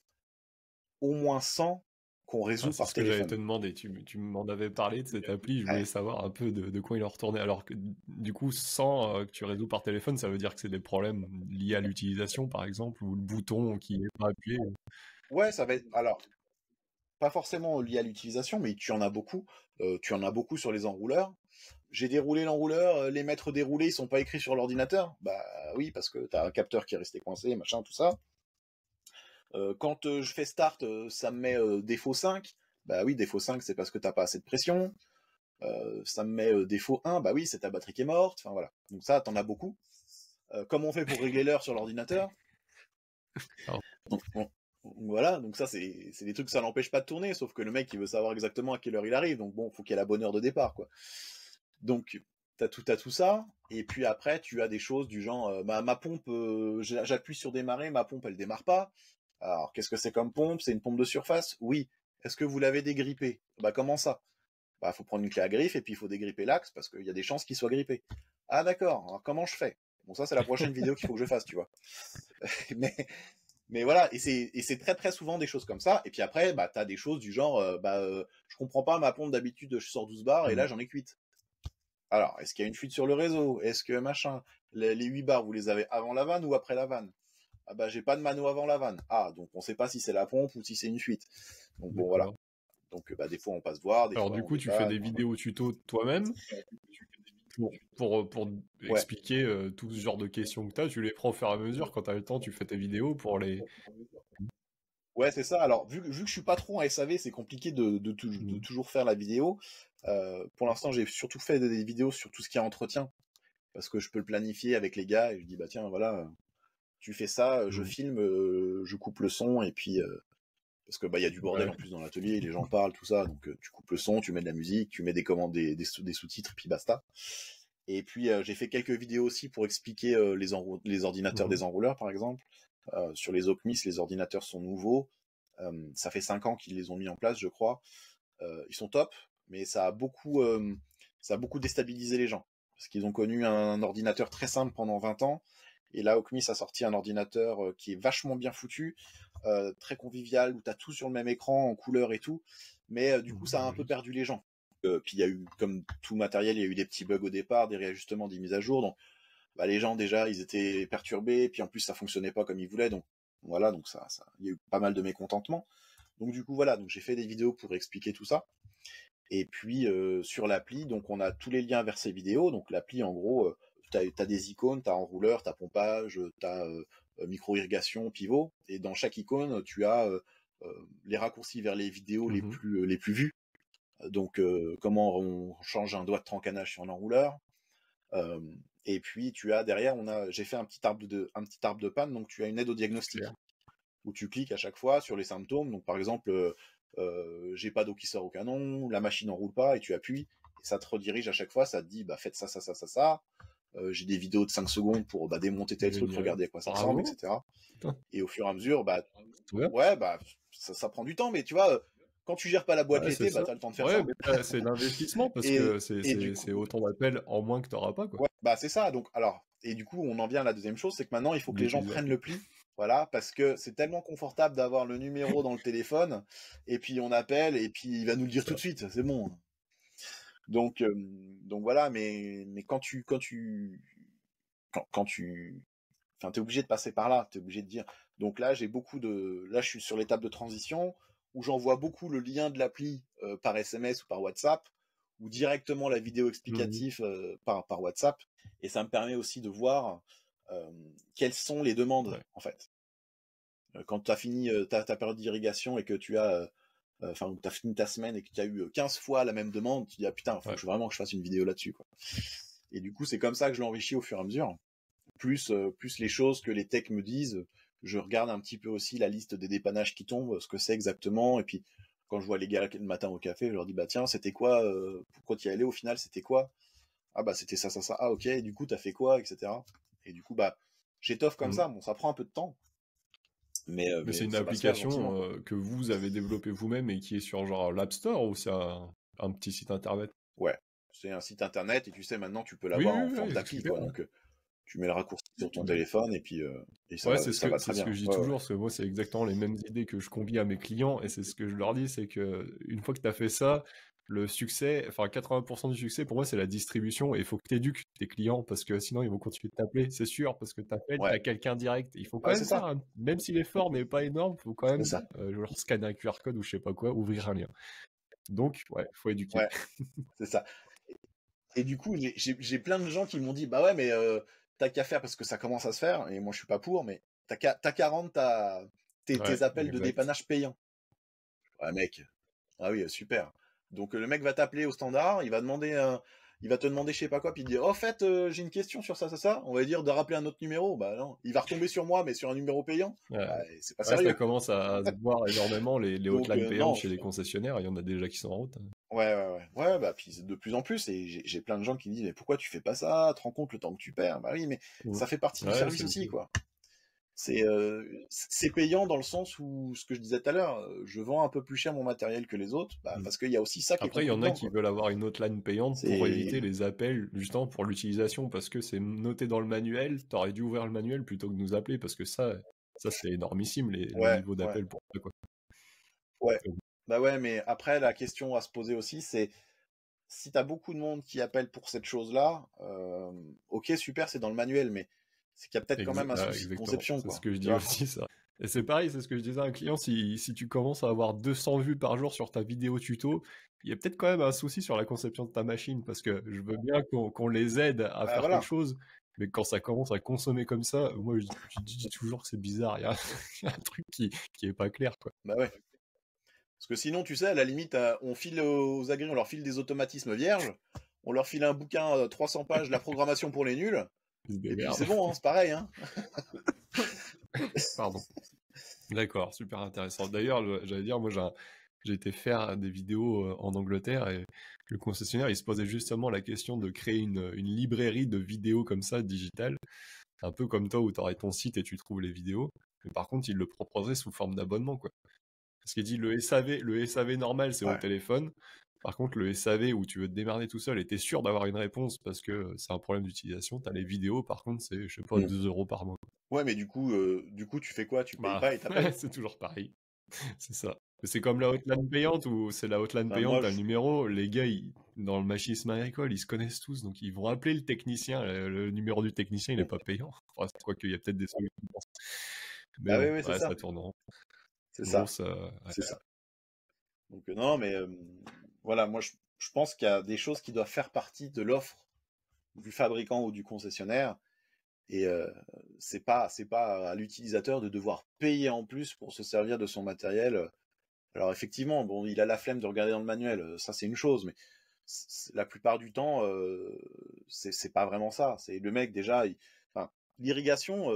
au moins 100 qu'on Ah, résout c'est par ce que j'allais te téléphone. demander. Tu m'en avais parlé de cette appli, je voulais Ouais. savoir un peu de quoi il en retournait. Alors que du coup, sans que tu résous par téléphone, ça veut dire que c'est des problèmes liés à l'utilisation, par exemple, ou le bouton qui est pas appuyé. Ouais, ça va être... Alors, pas forcément lié à l'utilisation, mais tu en as beaucoup. Tu en as beaucoup sur les enrouleurs. J'ai déroulé l'enrouleur, les mètres déroulés, ils sont pas écrits sur l'ordinateur. Bah oui, parce que t'as un capteur qui est resté coincé, machin, tout ça. Quand je fais start, ça me met défaut 5. Bah oui, défaut 5, c'est parce que t'as pas assez de pression. Ça me met défaut 1, bah oui, c'est ta batterie qui est morte. Enfin voilà. Donc ça, t'en as beaucoup. Comment on fait pour régler l'heure sur l'ordinateur? Alors, Donc, voilà, donc ça, c'est des trucs, ça l'empêche pas de tourner, sauf que le mec, il veut savoir exactement à quelle heure il arrive. Donc bon, faut qu'il y ait la bonne heure de départ, quoi. Donc, t'as tout ça. Et puis après, tu as des choses du genre, ma pompe, j'appuie sur démarrer, ma pompe, elle démarre pas. Alors, qu'est-ce que c'est comme pompe? C'est une pompe de surface? Oui. Est-ce que vous l'avez dégrippée? Bah, comment ça? Bah, faut prendre une clé à griffe et puis il faut dégripper l'axe parce qu'il y a des chances qu'il soit grippé. Ah, d'accord. Alors, comment je fais? Bon, ça, c'est la prochaine vidéo qu'il faut que je fasse, tu vois. mais, mais voilà. Et c'est très, très souvent des choses comme ça. Et puis après, bah, t'as des choses du genre, je comprends pas ma pompe d'habitude, je sors 12 bars et là, j'en ai 8. Alors, est-ce qu'il y a une fuite sur le réseau? Est-ce que machin? Les 8 bars, vous les avez avant la vanne ou après la vanne? Ah bah j'ai pas de mano avant la vanne. Ah, donc on sait pas si c'est la pompe ou si c'est une fuite. Donc bon voilà. d'accord. Donc bah des fois on passe voir, des Alors fois du on coup, tu fais dépanne. des vidéos tuto toi-même pour Ouais. expliquer tout ce genre de questions que tu as. Tu les prends au fur et à mesure. Quand tu as le temps, tu fais tes vidéos pour les... Ouais, c'est ça. Alors vu que je suis pas trop en SAV, c'est compliqué de Mhm. toujours faire la vidéo. Pour l'instant, j'ai surtout fait des vidéos sur tout ce qui est entretien. Parce que je peux le planifier avec les gars et je dis bah tiens voilà, tu fais ça, je Mhm. filme, je coupe le son et puis parce que bah il y a du bordel Ouais. en plus dans l'atelier, les gens parlent tout ça, donc tu coupes le son, tu mets de la musique, tu mets des commandes, des sous-titres, puis basta. Et puis j'ai fait quelques vidéos aussi pour expliquer les ordinateurs Mhm. des enrouleurs par exemple. Sur les Opmis, les ordinateurs sont nouveaux. Ça fait 5 ans qu'ils les ont mis en place, je crois. Ils sont top, mais ça a beaucoup déstabilisé les gens parce qu'ils ont connu un ordinateur très simple pendant 20 ans. Et là, Ocmis a sorti un ordinateur qui est vachement bien foutu, très convivial, où tu as tout sur le même écran, en couleur et tout. Mais du coup, ça a un peu perdu les gens. Puis il y a eu, comme tout matériel, il y a eu des petits bugs au départ, des réajustements, des mises à jour. Donc bah, les gens, déjà, ils étaient perturbés. Puis en plus, ça fonctionnait pas comme ils voulaient. Donc voilà, donc il y a eu pas mal de mécontentement. Donc du coup, voilà, donc j'ai fait des vidéos pour expliquer tout ça. Et puis sur l'appli, donc on a tous les liens vers ces vidéos. Donc l'appli, en gros, t'as des icônes, t'as enrouleur, t'as pompage, t'as micro-irrigation, pivot. Et dans chaque icône, tu as les raccourcis vers les vidéos Mhm. les plus vues. Donc comment on change un doigt de trancanage sur un enrouleur. Euh, et puis tu as derrière, j'ai fait un petit arbre de panne, donc tu as une aide au diagnostic Super. où tu cliques à chaque fois sur les symptômes. Donc par exemple, j'ai pas d'eau qui sort au canon, la machine n'enroule pas, et tu appuies, et ça te redirige à chaque fois, ça te dit bah faites ça, ça, ça, ça, ça. J'ai des vidéos de 5 secondes pour bah, démonter tel truc, Génial. regarder à quoi ça ressemble, Bravo. etc. Putain, Et au fur et à mesure, bah c'est bien. ouais, bah ça prend du temps, mais tu vois, quand tu gères pas la boîte Ouais, c'est l'été, bah ça. t'as le temps de faire Ouais, ça. mais c'est l'investissement parce Et, que c'est et du c'est coup, c'est autant d'appels en moins que tu n'auras pas, quoi, ouais, bah c'est ça. Donc alors, et du coup, on en vient à la deuxième chose, c'est que maintenant il faut que les gens prennent d'utilisateur. le pli. Voilà, parce que c'est tellement confortable d'avoir le numéro dans le téléphone, et puis on appelle, et puis il va nous le dire tout Ça. de suite, c'est bon. Donc voilà, mais quand tu, enfin, t'es obligé de passer par là, t'es obligé de dire. Donc là, là, je suis sur l'étape de transition où j'envoie beaucoup le lien de l'appli par SMS ou par WhatsApp, ou directement la vidéo Mhm. explicative par WhatsApp, et ça me permet aussi de voir euh, quelles sont les demandes Ouais. en fait. Quand tu as fini ta période d'irrigation et que enfin, tu as fini ta semaine et que tu as eu 15 fois la même demande, tu dis ah putain, faut Ouais. que vraiment que je fasse une vidéo là-dessus, quoi. Et du coup, c'est comme ça que je l'enrichis au fur et à mesure. Plus les choses que les techs me disent, je regarde un petit peu aussi la liste des dépannages qui tombent, ce que c'est exactement, et puis quand je vois les gars le matin au café, je leur dis bah tiens, c'était quoi, pourquoi tu y allais au final, c'était quoi? Ah bah c'était ça, ça, ça, ah ok, et du coup t'as fait quoi, etc. Et du coup bah j'étoffe comme Mhm. ça, bon ça prend un peu de temps, Mais c'est mais une ça va se faire gentiment, application quoi. que vous avez développée vous-même et qui est sur genre l'App Store ou c'est un petit site internet? Ouais, c'est un site internet, et tu sais maintenant tu peux Oui, l'avoir oui, en forme oui, c'est d'appli, super. quoi, Ouais. donc tu mets le raccourci sur ton D'accord. téléphone, et Ouais, ça va c'est très ce que bien. je dis Ouais, ouais. toujours, parce que moi, c'est exactement les mêmes idées que je convie à mes clients, et c'est ce que je leur dis, c'est que une fois que tu as fait ça, le succès, enfin 80% du succès pour moi c'est la distribution et il faut que tu éduques tes clients parce que sinon ils vont continuer de t'appeler, c'est sûr, parce que tu appelles, tu Ouais, as quelqu'un direct. Il faut quand ouais, même c'est faire, ça, même si l'effort n'est pas énorme, il faut quand c'est même ça. genre scanner un QR code ou je sais pas quoi, ouvrir un lien. Donc ouais, faut éduquer. Ouais, c'est ça. Et du coup, j'ai plein de gens qui m'ont dit, bah ouais, mais t'as qu'à faire parce que ça commence à se faire, et moi je suis pas pour, mais t'as qu'à rendre Ouais, tes appels de exact. dépannage payants. Ouais, mec. Ah oui, super. Donc le mec va t'appeler au standard, il va te demander je sais pas quoi, puis il dit, oh, en fait, j'ai une question sur ça, ça, ça. On va dire de rappeler un autre numéro. Bah non, il va retomber sur moi, mais sur un numéro payant. Ouais. Bah, c'est pas Ouais, ça sérieux. commence à se voir énormément les Donc hotlines payantes non. chez les concessionnaires. Il y en a déjà qui sont en route. Ouais, ouais, ouais. Ouais, bah puis de plus en plus, et j'ai plein de gens qui me disent, mais pourquoi tu fais pas ça? Tu te rends compte le temps que tu perds? Bah oui, mais Mm. ça fait partie du Ouais, service aussi, quoi. C'est payant dans le sens où, ce que je disais tout à l'heure, je vends un peu plus cher mon matériel que les autres, bah, Mm. parce qu'il y a aussi ça qui est Après, il y compris en a dedans, qui quoi. veulent avoir une hotline payante pour éviter C'est... les appels, justement pour l'utilisation, parce que c'est noté dans le manuel. T'aurais dû ouvrir le manuel plutôt que de nous appeler, parce que ça c'est énormissime, le Ouais, niveau ouais, d'appel pour ça, quoi. ouais. Bah ouais, mais après, la question à se poser aussi, c'est si t'as beaucoup de monde qui appelle pour cette chose-là, ok, super, c'est dans le manuel, mais c'est qu'il y a peut-être quand même un souci de Exactement, conception, c'est ce quoi. que je Tu dis vois? aussi, ça. Et c'est pareil, c'est ce que je disais à un client, si tu commences à avoir 200 vues par jour sur ta vidéo tuto, il y a peut-être quand même un souci sur la conception de ta machine, parce que je veux bien qu'on les aide à Bah faire quelque voilà. chose, mais quand ça commence à consommer comme ça, moi je dis toujours que c'est bizarre, il y a, il y a un truc qui est pas clair, quoi. Bah ouais. Parce que sinon, tu sais, à la limite, on file aux agris, on leur file des automatismes vierges, on leur file un bouquin 300 pages, la programmation pour les nuls, Ils se et puis démerdent. c'est bon, hein, c'est pareil. Hein. Pardon. D'accord, super intéressant. D'ailleurs, j'allais dire, moi j'ai été faire des vidéos en Angleterre et le concessionnaire, il se posait justement la question de créer une librairie de vidéos comme ça, digitale, un peu comme toi où tu aurais ton site et tu trouves les vidéos. Mais par contre, il le proposerait sous forme d'abonnement, quoi. Parce qu'il dit le SAV normal, c'est au Ouais. téléphone. Par contre, le SAV où tu veux te démerder tout seul et t'es sûr d'avoir une réponse parce que c'est un problème d'utilisation, t'as les vidéos, par contre, c'est, je sais pas, 2 € par mois. Ouais, mais du coup, tu fais quoi? Tu payes Bah, pas et t'appelles? c'est toujours pareil. C'est ça. C'est comme la hotline payante où c'est la hotline Enfin, payante, moi, t'as le numéro, les gars, dans le machisme agricole, ils se connaissent tous, donc ils vont appeler le technicien. Le numéro du technicien, il n'est pas payant. Enfin, quoi qu'il y a peut-être des solutions pour ça. Mais bah oui, bon, oui, c'est ouais, ça ça. tourne en rond. C'est ça. Grosse. Ouais. C'est ça. Donc, non, mais voilà, moi, je pense qu'il y a des choses qui doivent faire partie de l'offre du fabricant ou du concessionnaire. Et c'est pas à l'utilisateur de devoir payer en plus pour se servir de son matériel. Alors effectivement, bon, il a la flemme de regarder dans le manuel, ça c'est une chose, mais la plupart du temps, c'est pas vraiment ça. C'est le mec déjà, enfin, l'irrigation,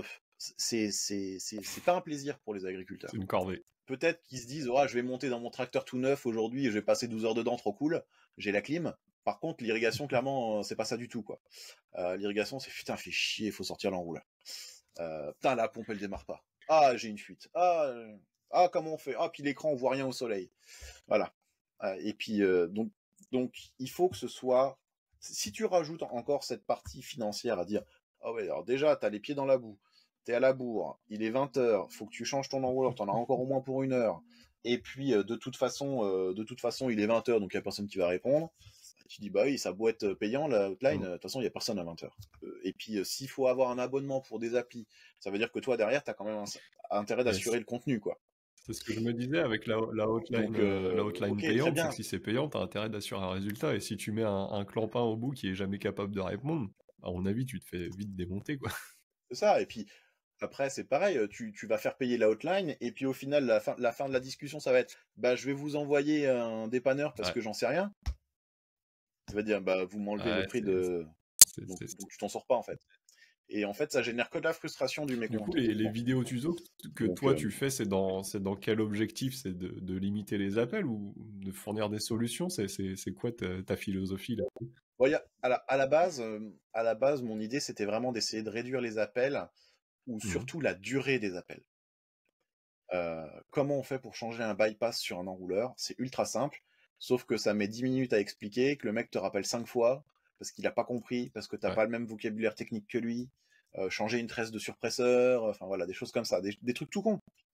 c'est pas un plaisir pour les agriculteurs. C'est une corvée. Peut-être qu'ils se disent, oh, je vais monter dans mon tracteur tout neuf aujourd'hui et je vais passer 12 heures dedans, trop cool, j'ai la clim. Par contre, l'irrigation, clairement, c'est pas ça du tout, quoi. L'irrigation, c'est putain, fait chier, il faut sortir l'enrouleur. Putain, la pompe, elle démarre pas. Ah, j'ai une fuite. Ah, comment on fait? Ah, puis l'écran, on voit rien au soleil. Voilà. Et puis, donc, il faut que ce soit... Si tu rajoutes encore cette partie financière à dire, ah ouais, alors déjà, t'as les pieds dans la boue, t'es à la bourre, il est 20h, faut que tu changes ton enrouleur, t'en as encore au moins pour 1 heure. Et puis, de toute façon, il est 20h, donc il n'y a personne qui va répondre. Tu dis, bah oui, ça doit être payant, la hotline, de toute façon, il n'y a personne à 20h. Et puis, s'il faut avoir un abonnement pour des applis, ça veut dire que toi, derrière, tu as quand même intérêt d'assurer le contenu, quoi. C'est ce que je me disais avec la hotline, Donc, la hotline ok, très payante, c'est bien. que si c'est payant, t'as intérêt d'assurer un résultat. Et si tu mets un clampin au bout qui est jamais capable de répondre, à mon avis, tu te fais vite démonter, quoi. C'est ça. Et puis, après, c'est pareil, tu vas faire payer la hotline, et puis au final, la fin de la discussion, ça va être, bah, je vais vous envoyer un dépanneur parce Ouais. que j'en sais rien. Tu vas dire, bah, vous m'enlevez le prix de... Donc, tu t'en sors pas, en fait. Et en fait, ça génère que de la frustration du mécontent. Du coup, les vidéos tuto que Donc, toi tu fais, c'est dans quel objectif? C'est de limiter les appels ou de fournir des solutions? C'est quoi ta philosophie là? bon, à la base, mon idée, c'était vraiment d'essayer de réduire les appels, ou surtout la durée des appels. Comment on fait pour changer un bypass sur un enrouleur? C'est ultra simple, sauf que ça met 10 minutes à expliquer, que le mec te rappelle 5 fois, parce qu'il n'a pas compris, parce que tu n'as pas le même vocabulaire technique que lui, changer une tresse de surpresseur, enfin voilà, des choses comme ça, des trucs tout cons.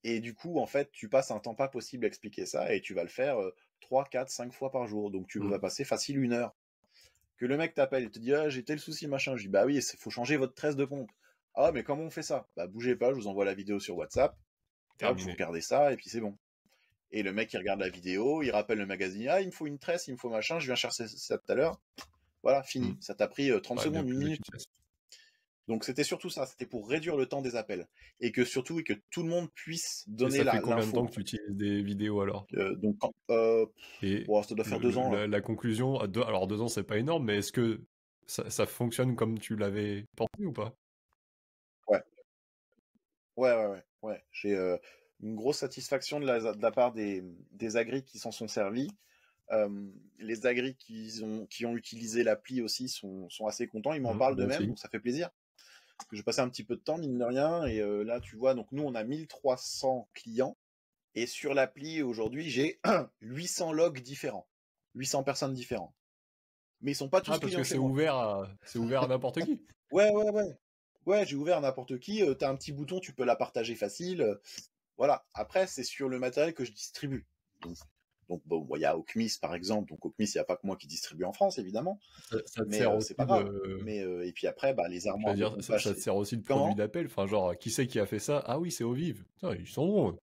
Et du coup, en fait, tu passes un temps pas possible à expliquer ça et tu vas le faire 3, 4, 5 fois par jour. Donc tu vas passer facile 1 heure. Que le mec t'appelle et te dit ah j'ai tel souci machin, je dis bah oui, il faut changer votre tresse de pompe. Ah mais comment on fait ça? Bah bougez pas, je vous envoie la vidéo sur WhatsApp et hop, vous Terminé. regardez ça et puis c'est bon. Et le mec il regarde la vidéo, il rappelle le magazine, ah il me faut une tresse, il me faut machin, je viens chercher ça tout à l'heure. Voilà, fini. Ça t'a pris 30 Ouais, bien secondes, 1 plus minute. efficace. Donc c'était surtout ça, c'était pour réduire le temps des appels et que surtout que tout le monde puisse Et donner ça fait combien de l'info. temps que tu utilises des vidéos alors? Donc Et bon, ça doit faire 2 ans là. la conclusion, alors 2 ans c'est pas énorme, mais est-ce que ça fonctionne comme tu l'avais pensé ou pas? Ouais. Ouais. J'ai une grosse satisfaction de la part des agris qui s'en sont servis. Les agris qui ont utilisé l'appli aussi sont assez contents. Ils m'en parlent Moi d'eux-mêmes, aussi. donc ça fait plaisir. Parce que j'ai passé un petit peu de temps, mine de rien. Et là, tu vois, donc nous, on a 1300 clients. Et sur l'appli, aujourd'hui, j'ai 800 logs différents. 800 personnes différentes. Mais ils sont pas tous Ah, parce clients que chez c'est moi. ouvert à n'importe qui. Ouais. Ouais, j'ai ouvert à n'importe qui. T'as un petit bouton, tu peux la partager facile. Voilà. Après, c'est sur le matériel que je distribue. Donc bon, il y a Ocmis par exemple. Donc Ocmis, il n'y a pas que moi qui distribue en France, évidemment. Ça te Mais sert c'est aussi pas grave. Mais et puis après, bah, les je veux armoires de dire, pompage, ça te sert aussi de produit comment? d'appel. Enfin, genre, qui c'est qui a fait ça? Ah oui, c'est Au Vive. Putain, ils sont bons.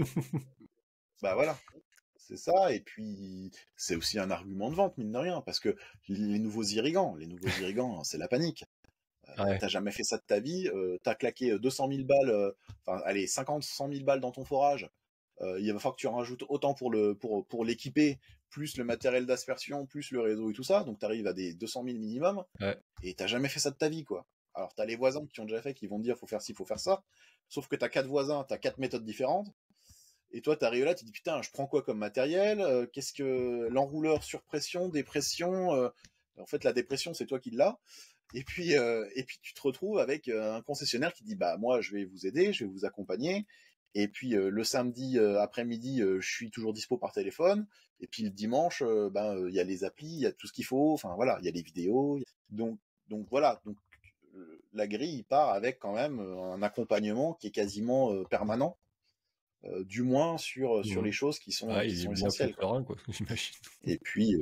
Bah voilà. C'est ça. Et puis c'est aussi un argument de vente, mine de rien, parce que les nouveaux irrigants, c'est la panique. Ouais. T'as jamais fait ça de ta vie, t'as claqué 200 000 balles, enfin allez 50, 100 000 balles dans ton forage. Il va falloir que tu en rajoutes autant pour l'équiper, plus le matériel d'aspersion, plus le réseau et tout ça. Donc t'arrives à des 200 000 minimum. Ouais. Et t'as jamais fait ça de ta vie, quoi. Alors t'as les voisins qui ont déjà fait, qui vont te dire faut faire ci, faut faire ça. Sauf que t'as 4 voisins, t'as 4 méthodes différentes. Et toi, t'arrives là, tu te dis putain, je prends quoi comme matériel? Qu'est-ce que l'enrouleur sur pression, dépression? En fait, la dépression, c'est toi qui l'as. Et puis tu te retrouves avec un concessionnaire qui dit bah moi, je vais vous aider, je vais vous accompagner. Et puis le samedi après-midi, je suis toujours dispo par téléphone. Et puis le dimanche, il y a les applis, il y a tout ce qu'il faut. Enfin voilà, il y a les vidéos. Donc voilà. Donc la grille il part avec quand même un accompagnement qui est quasiment permanent. Du moins sur les choses qui Ah, qui il est sont bien plus essentielles, quoi. serein, quoi, j'imagine. Et puis,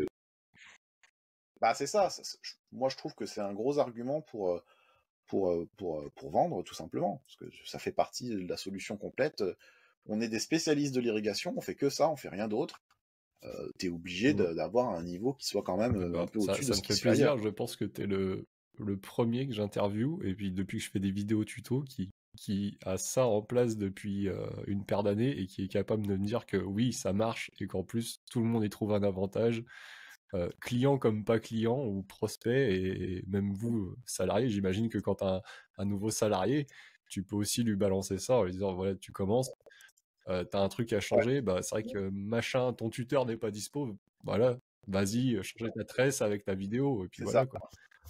bah c'est ça. Moi, je trouve que c'est un gros argument pour vendre, tout simplement, parce que ça fait partie de la solution complète. On est des spécialistes de l'irrigation, on fait que ça, on fait rien d'autre. T'es obligé d'avoir un niveau qui soit quand même Bah, un peu au-dessus de ça ce me qui fait se fait ailleurs. plaisir. Je pense que t'es le premier que j'interviewe. Et puis, depuis que je fais des vidéos tuto, qui a ça en place depuis une paire d'années et qui est capable de me dire que oui, ça marche et qu'en plus, tout le monde y trouve un avantage. Client comme pas client ou prospect et même vous, salarié, j'imagine que quand t'as un nouveau salarié, tu peux aussi lui balancer ça en lui disant voilà, tu commences, t'as un truc à Ouais, changer, bah c'est vrai que machin, ton tuteur n'est pas dispo, voilà, vas-y, changer ta tresse avec ta vidéo, et puis c'est voilà ça. quoi.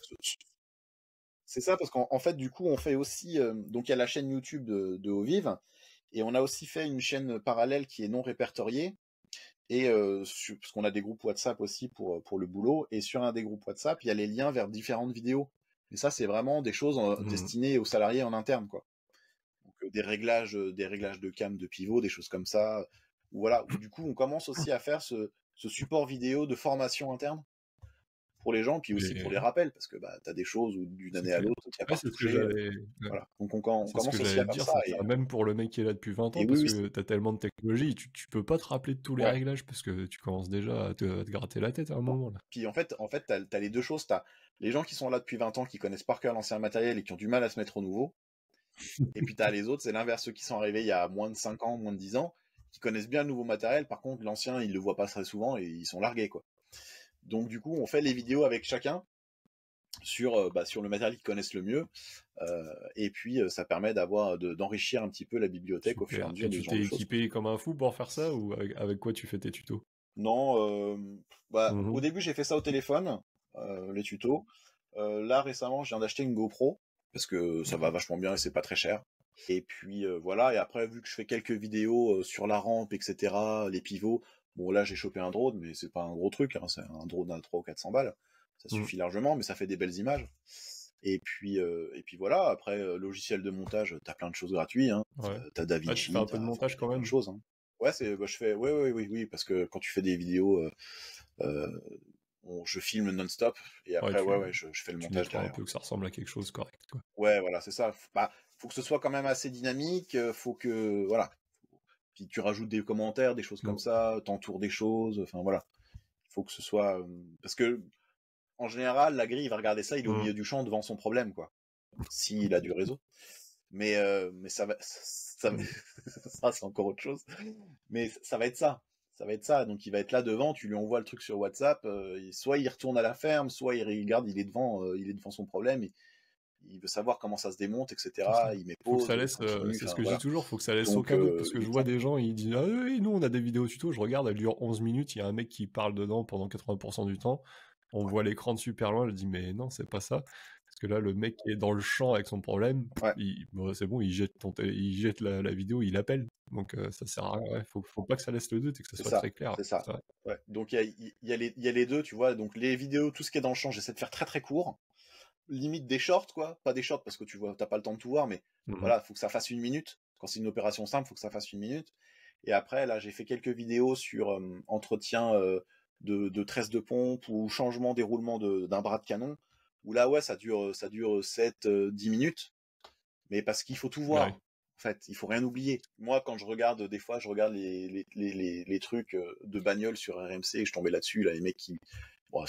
C'est ça, parce qu'en fait, du coup, on fait aussi. Donc, il y a la chaîne YouTube de Ovive, et on a aussi fait une chaîne parallèle qui est non répertoriée. Et parce qu'on a des groupes WhatsApp aussi pour le boulot, et sur un des groupes WhatsApp, il y a les liens vers différentes vidéos. Et ça, c'est vraiment des choses destinées aux salariés en interne, quoi. Donc des réglages de cam, de pivot, des choses comme ça. Ou voilà. Où, du coup, on commence aussi à faire ce support vidéo de formation interne pour les gens, puis aussi pour les Et rappels, parce que bah, tu as des choses où d'une c'est année à clair. l'autre, tu n'as pas Ouais, c'est ce que retouché. j'allais ouais, Voilà. Donc on c'est ce que commence aussi à j'allais te faire dire, ça. ça sert même pour le mec qui est là depuis 20 Et ans, oui, parce oui, que t'as tellement de technologie, tu peux pas te rappeler de tous les ouais. réglages, parce que tu commences déjà à te gratter la tête à un moment là. Puis en fait, t'as les deux choses. T'as les gens qui sont là depuis 20 ans, qui connaissent par cœur l'ancien matériel et qui ont du mal à se mettre au nouveau. Et puis t'as les autres, c'est l'inverse, ceux qui sont arrivés il y a moins de 5 ans, moins de 10 ans, qui connaissent bien le nouveau matériel. Par contre, l'ancien, ils le voient pas très souvent et ils sont largués, quoi. Donc du coup, on fait les vidéos avec chacun sur le matériel qu'ils connaissent le mieux. Et puis ça permet d'enrichir un petit peu la bibliothèque au fur et à Super. mesure Et de ce tu genre t'es de choses. équipé comme un fou pour faire ça ou avec quoi tu fais tes tutos? Non, au Mhm. début j'ai fait ça au téléphone, les tutos. Là récemment, je viens d'acheter une GoPro parce que ça va vachement bien et c'est pas très cher. Et puis voilà, et après vu que je fais quelques vidéos sur la rampe, etc., les pivots, bon là j'ai chopé un drone, mais c'est pas un gros truc, hein, c'est un drone à 300 ou 400 balles. Ça Mhm. suffit largement, mais ça fait des belles images. Et puis voilà, après, logiciel de montage, t'as plein de choses gratuits, hein. Ouais. T'as Ah, tu DaVinci, fais un peu de montage t'as quand plein de même? choses, hein. Ouais, je fais, oui, parce que quand tu fais des vidéos, euh, je filme non-stop, et Ouais, après, ouais, je fais le tu montage nettoies un derrière. peu que ça ressemble à quelque chose correct, quoi. Ouais, voilà, c'est ça. Bah, faut que ce soit quand même assez dynamique, faut que, voilà. Puis tu rajoutes des commentaires, des choses comme Mm. ça, t'entoures des choses, enfin voilà. Il faut que ce soit, parce que, en général, la grille, il va regarder ça, il est au milieu du champ devant son problème, quoi. S'il a du réseau. Mais ça va, ça c'est encore autre chose. Mais ça va être ça. Ça va être ça. Donc il va être là devant, tu lui envoies le truc sur WhatsApp, soit il retourne à la ferme, soit il regarde, il est devant son problème, il veut savoir comment ça se démonte, C'est ça. etc. Il met Faut que ça pause, il laisse, continue, c'est ce enfin que je dis voilà. toujours, faut que ça laisse Donc aucun doute, parce que il je est vois temps. des gens, ils disent: «Ah oui, nous on a des vidéos tuto», je regarde, elles durent 11 minutes, il y a un mec qui parle dedans pendant 80% du temps, on Ouais. voit l'écran de super loin, je dis: «Mais non, c'est pas ça». Parce que là, le mec qui est dans le champ avec son problème, Ouais. bon, c'est bon, il jette la vidéo, il appelle. Donc ça sert à rien, ouais, faut pas que ça laisse le doute et que ça soit très clair. C'est ça. C'est vrai. Ouais. Donc il y a les deux, tu vois. Donc les vidéos, tout ce qui est dans le champ, j'essaie de faire très très court. Limite des shorts, quoi. Pas des shorts parce que tu vois, t'as pas le temps de tout voir, mais voilà, faut que ça fasse 1 minute. Quand c'est une opération simple, faut que ça fasse 1 minute. Et après, là, j'ai fait quelques vidéos sur entretien de tresse de pompe ou changement déroulement d'un bras de canon. Où là, ouais, ça dure 7-10 minutes. Mais parce qu'il faut tout voir. Ouais. En fait, il faut rien oublier. Moi, quand je regarde, des fois, je regarde les trucs de bagnole sur RMC et je tombais là-dessus, là, les mecs qui. Bon,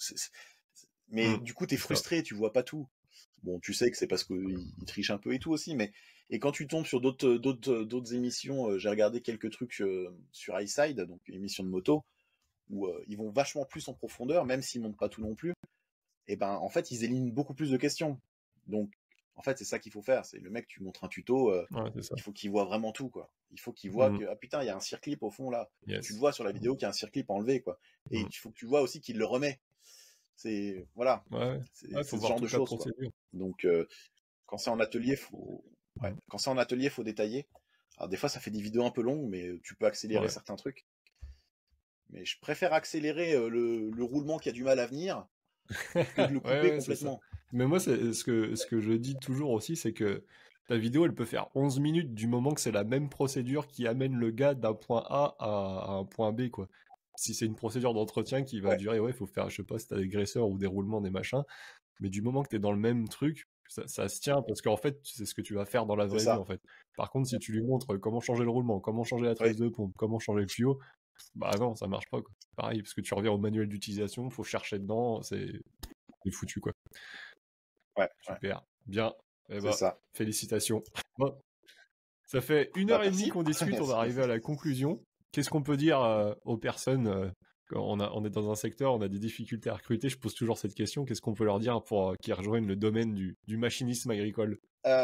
mais du coup, t'es C'est ça. frustré, tu vois pas tout. Bon, tu sais que c'est parce qu'ils trichent un peu et tout aussi, mais et quand tu tombes sur d'autres émissions, j'ai regardé quelques trucs sur iSide, donc une émission de moto, où ils vont vachement plus en profondeur, même s'ils montrent pas tout non plus. Et ben, en fait, ils éliminent beaucoup plus de questions. Donc, en fait, c'est ça qu'il faut faire. C'est le mec, tu montres un tuto, Ouais, c'est ça. il faut qu'il voit vraiment tout, quoi. Il faut qu'il voit que, ah putain, il y a un circlip au fond là. Tu le Yes. vois sur la vidéo qu'il y a un circlip enlevé, quoi. Et il faut que tu vois aussi qu'il le remet. C'est, voilà. Ouais, C'est faut ce voir genre de toute la choses, quoi. procédure. Donc, quand c'est en atelier, quand c'est en atelier, faut détailler. Alors, des fois, ça fait des vidéos un peu longues, mais tu peux accélérer Ouais. certains trucs. Mais je préfère accélérer le roulement qui a du mal à venir que de le couper Ouais, c'est ça. complètement. Mais moi, c'est ce que je dis toujours aussi, c'est que ta vidéo, elle peut faire 11 minutes du moment que c'est la même procédure qui amène le gars d'un point A à un point B, quoi. Si c'est une procédure d'entretien qui va Ouais. durer, ouais, faut faire, je sais pas, si t'as des graisseurs ou des roulements, des machins, mais du moment que t'es dans le même truc, ça se tient, parce qu'en fait, c'est ce que tu vas faire dans la C'est vraie vie, ça. en fait. Par contre, si tu lui montres comment changer le roulement, comment changer la tresse Ouais. de pompe, comment changer le tuyau, bah non, ça marche pas, quoi. Pareil, parce que tu reviens au manuel d'utilisation, faut chercher dedans, c'est foutu, quoi. Ouais. Super, bien. Eh C'est ben, ça. félicitations. Bon, ça fait une Bah, heure et demie merci. qu'on discute, on va Merci, arriver merci. à la conclusion. Qu'est-ce qu'on peut dire aux personnes quand on est dans un secteur, on a des difficultés à recruter, je pose toujours cette question, qu'est-ce qu'on peut leur dire pour qu'ils rejoignent le domaine du machinisme agricole?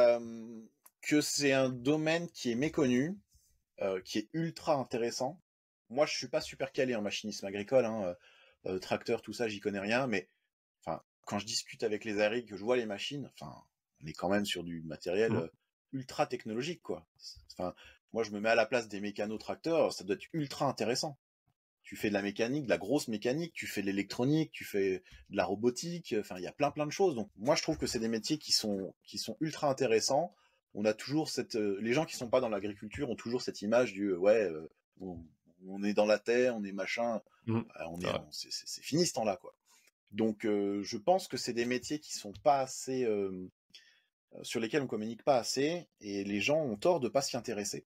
Que c'est un domaine qui est méconnu, qui est ultra intéressant. Moi, je suis pas super calé en machinisme agricole, hein, tracteur, tout ça, j'y connais rien, mais enfin, quand je discute avec les agriculteurs, que je vois les machines, enfin, on est quand même sur du matériel ultra technologique, quoi. Enfin, moi, je me mets à la place des mécano-tracteurs, ça doit être ultra intéressant. Tu fais de la mécanique, de la grosse mécanique, tu fais de l'électronique, tu fais de la robotique, enfin, il y a plein de choses. Donc, moi, je trouve que c'est des métiers qui sont ultra intéressants. On a toujours les gens qui sont pas dans l'agriculture ont toujours cette image du, ouais, on est dans la terre, on est machin, c'est fini ce temps-là, quoi. Donc, je pense que c'est des métiers qui sont pas assez, sur lesquels on communique pas assez, et les gens ont tort de pas s'y intéresser.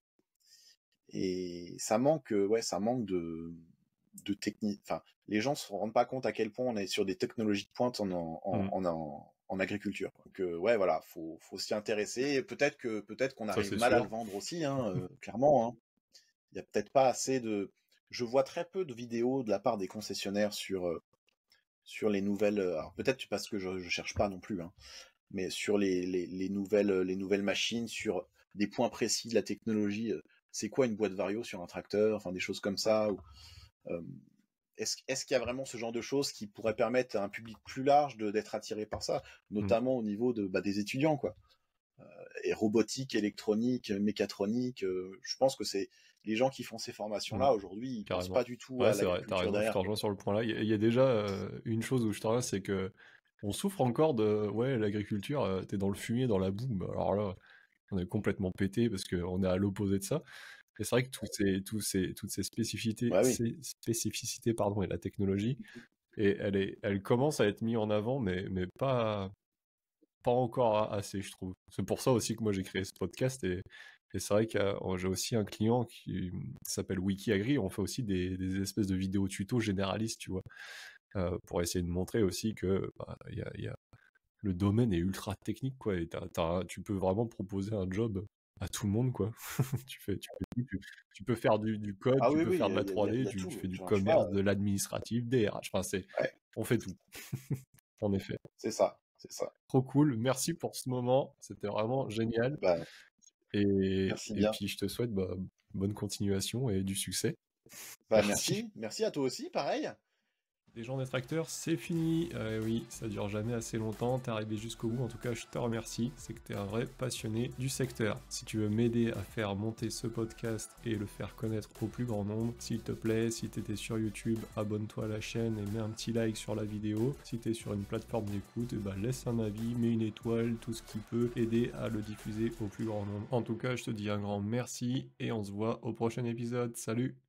Et ça manque de technique. Enfin, les gens se rendent pas compte à quel point on est sur des technologies de pointe en agriculture. Donc, ouais, voilà, faut s'y intéresser. Peut-être qu'on Ça, arrive c'est mal à sûr. le vendre aussi, hein, clairement. Hein. Il y a peut-être pas assez de. Je vois très peu de vidéos de la part des concessionnaires sur les nouvelles. Alors peut-être parce que je cherche pas non plus, hein, mais sur les nouvelles machines, sur des points précis de la technologie. C'est quoi une boîte Vario sur un tracteur, enfin des choses comme ça. Est-ce qu'il y a vraiment ce genre de choses qui pourraient permettre à un public plus large d'être attiré par ça, notamment au niveau des étudiants, quoi. Et robotique, électronique, mécatronique, je pense que c'est les gens qui font ces formations-là aujourd'hui, ils pensent Carrément. pas du tout Ouais, à c'est vrai, t'as l'agriculture raison, je derrière, te quoi. rejoins sur le point là. Il y a déjà une chose où je te rejoins, c'est que On souffre encore de ouais, l'agriculture, tu dans le fumier, dans la boue, bah, alors là, on est complètement pété parce qu'on est à l'opposé de ça. Et c'est vrai que toutes ces Bah oui. spécificités, pardon, et la technologie, et elle commence à être mise en avant, mais pas encore assez, je trouve. C'est pour ça aussi que moi j'ai créé ce podcast, et c'est vrai que j'ai aussi un client qui s'appelle WikiAgri. On fait aussi des espèces de vidéos tutos généralistes, tu vois, pour essayer de montrer aussi que bah, le domaine est ultra technique, quoi, et tu peux vraiment proposer un job à tout le monde, quoi. Tu peux faire du code, Ah tu oui, peux oui, faire de la il 3D, y a tu tout. fais du Enfin, je sais pas. commerce, de l'administratif, des RH. Enfin, Ouais, on fait tout, en effet. c'est ça, c'est ça. Trop cool. Merci pour ce moment. C'était vraiment génial. Bah, merci Et bien. puis, je te souhaite bah, bonne continuation et du succès. Bah, Merci. merci à toi aussi, pareil. Les gens détracteurs, c'est fini. Oui, ça dure jamais assez longtemps. T'es arrivé jusqu'au bout. En tout cas, je te remercie. C'est que t'es un vrai passionné du secteur. Si tu veux m'aider à faire monter ce podcast et le faire connaître au plus grand nombre, s'il te plaît, si t'étais sur YouTube, abonne-toi à la chaîne et mets un petit like sur la vidéo. Si t'es sur une plateforme d'écoute, bah, laisse un avis, mets une étoile, tout ce qui peut aider à le diffuser au plus grand nombre. En tout cas, je te dis un grand merci et on se voit au prochain épisode. Salut!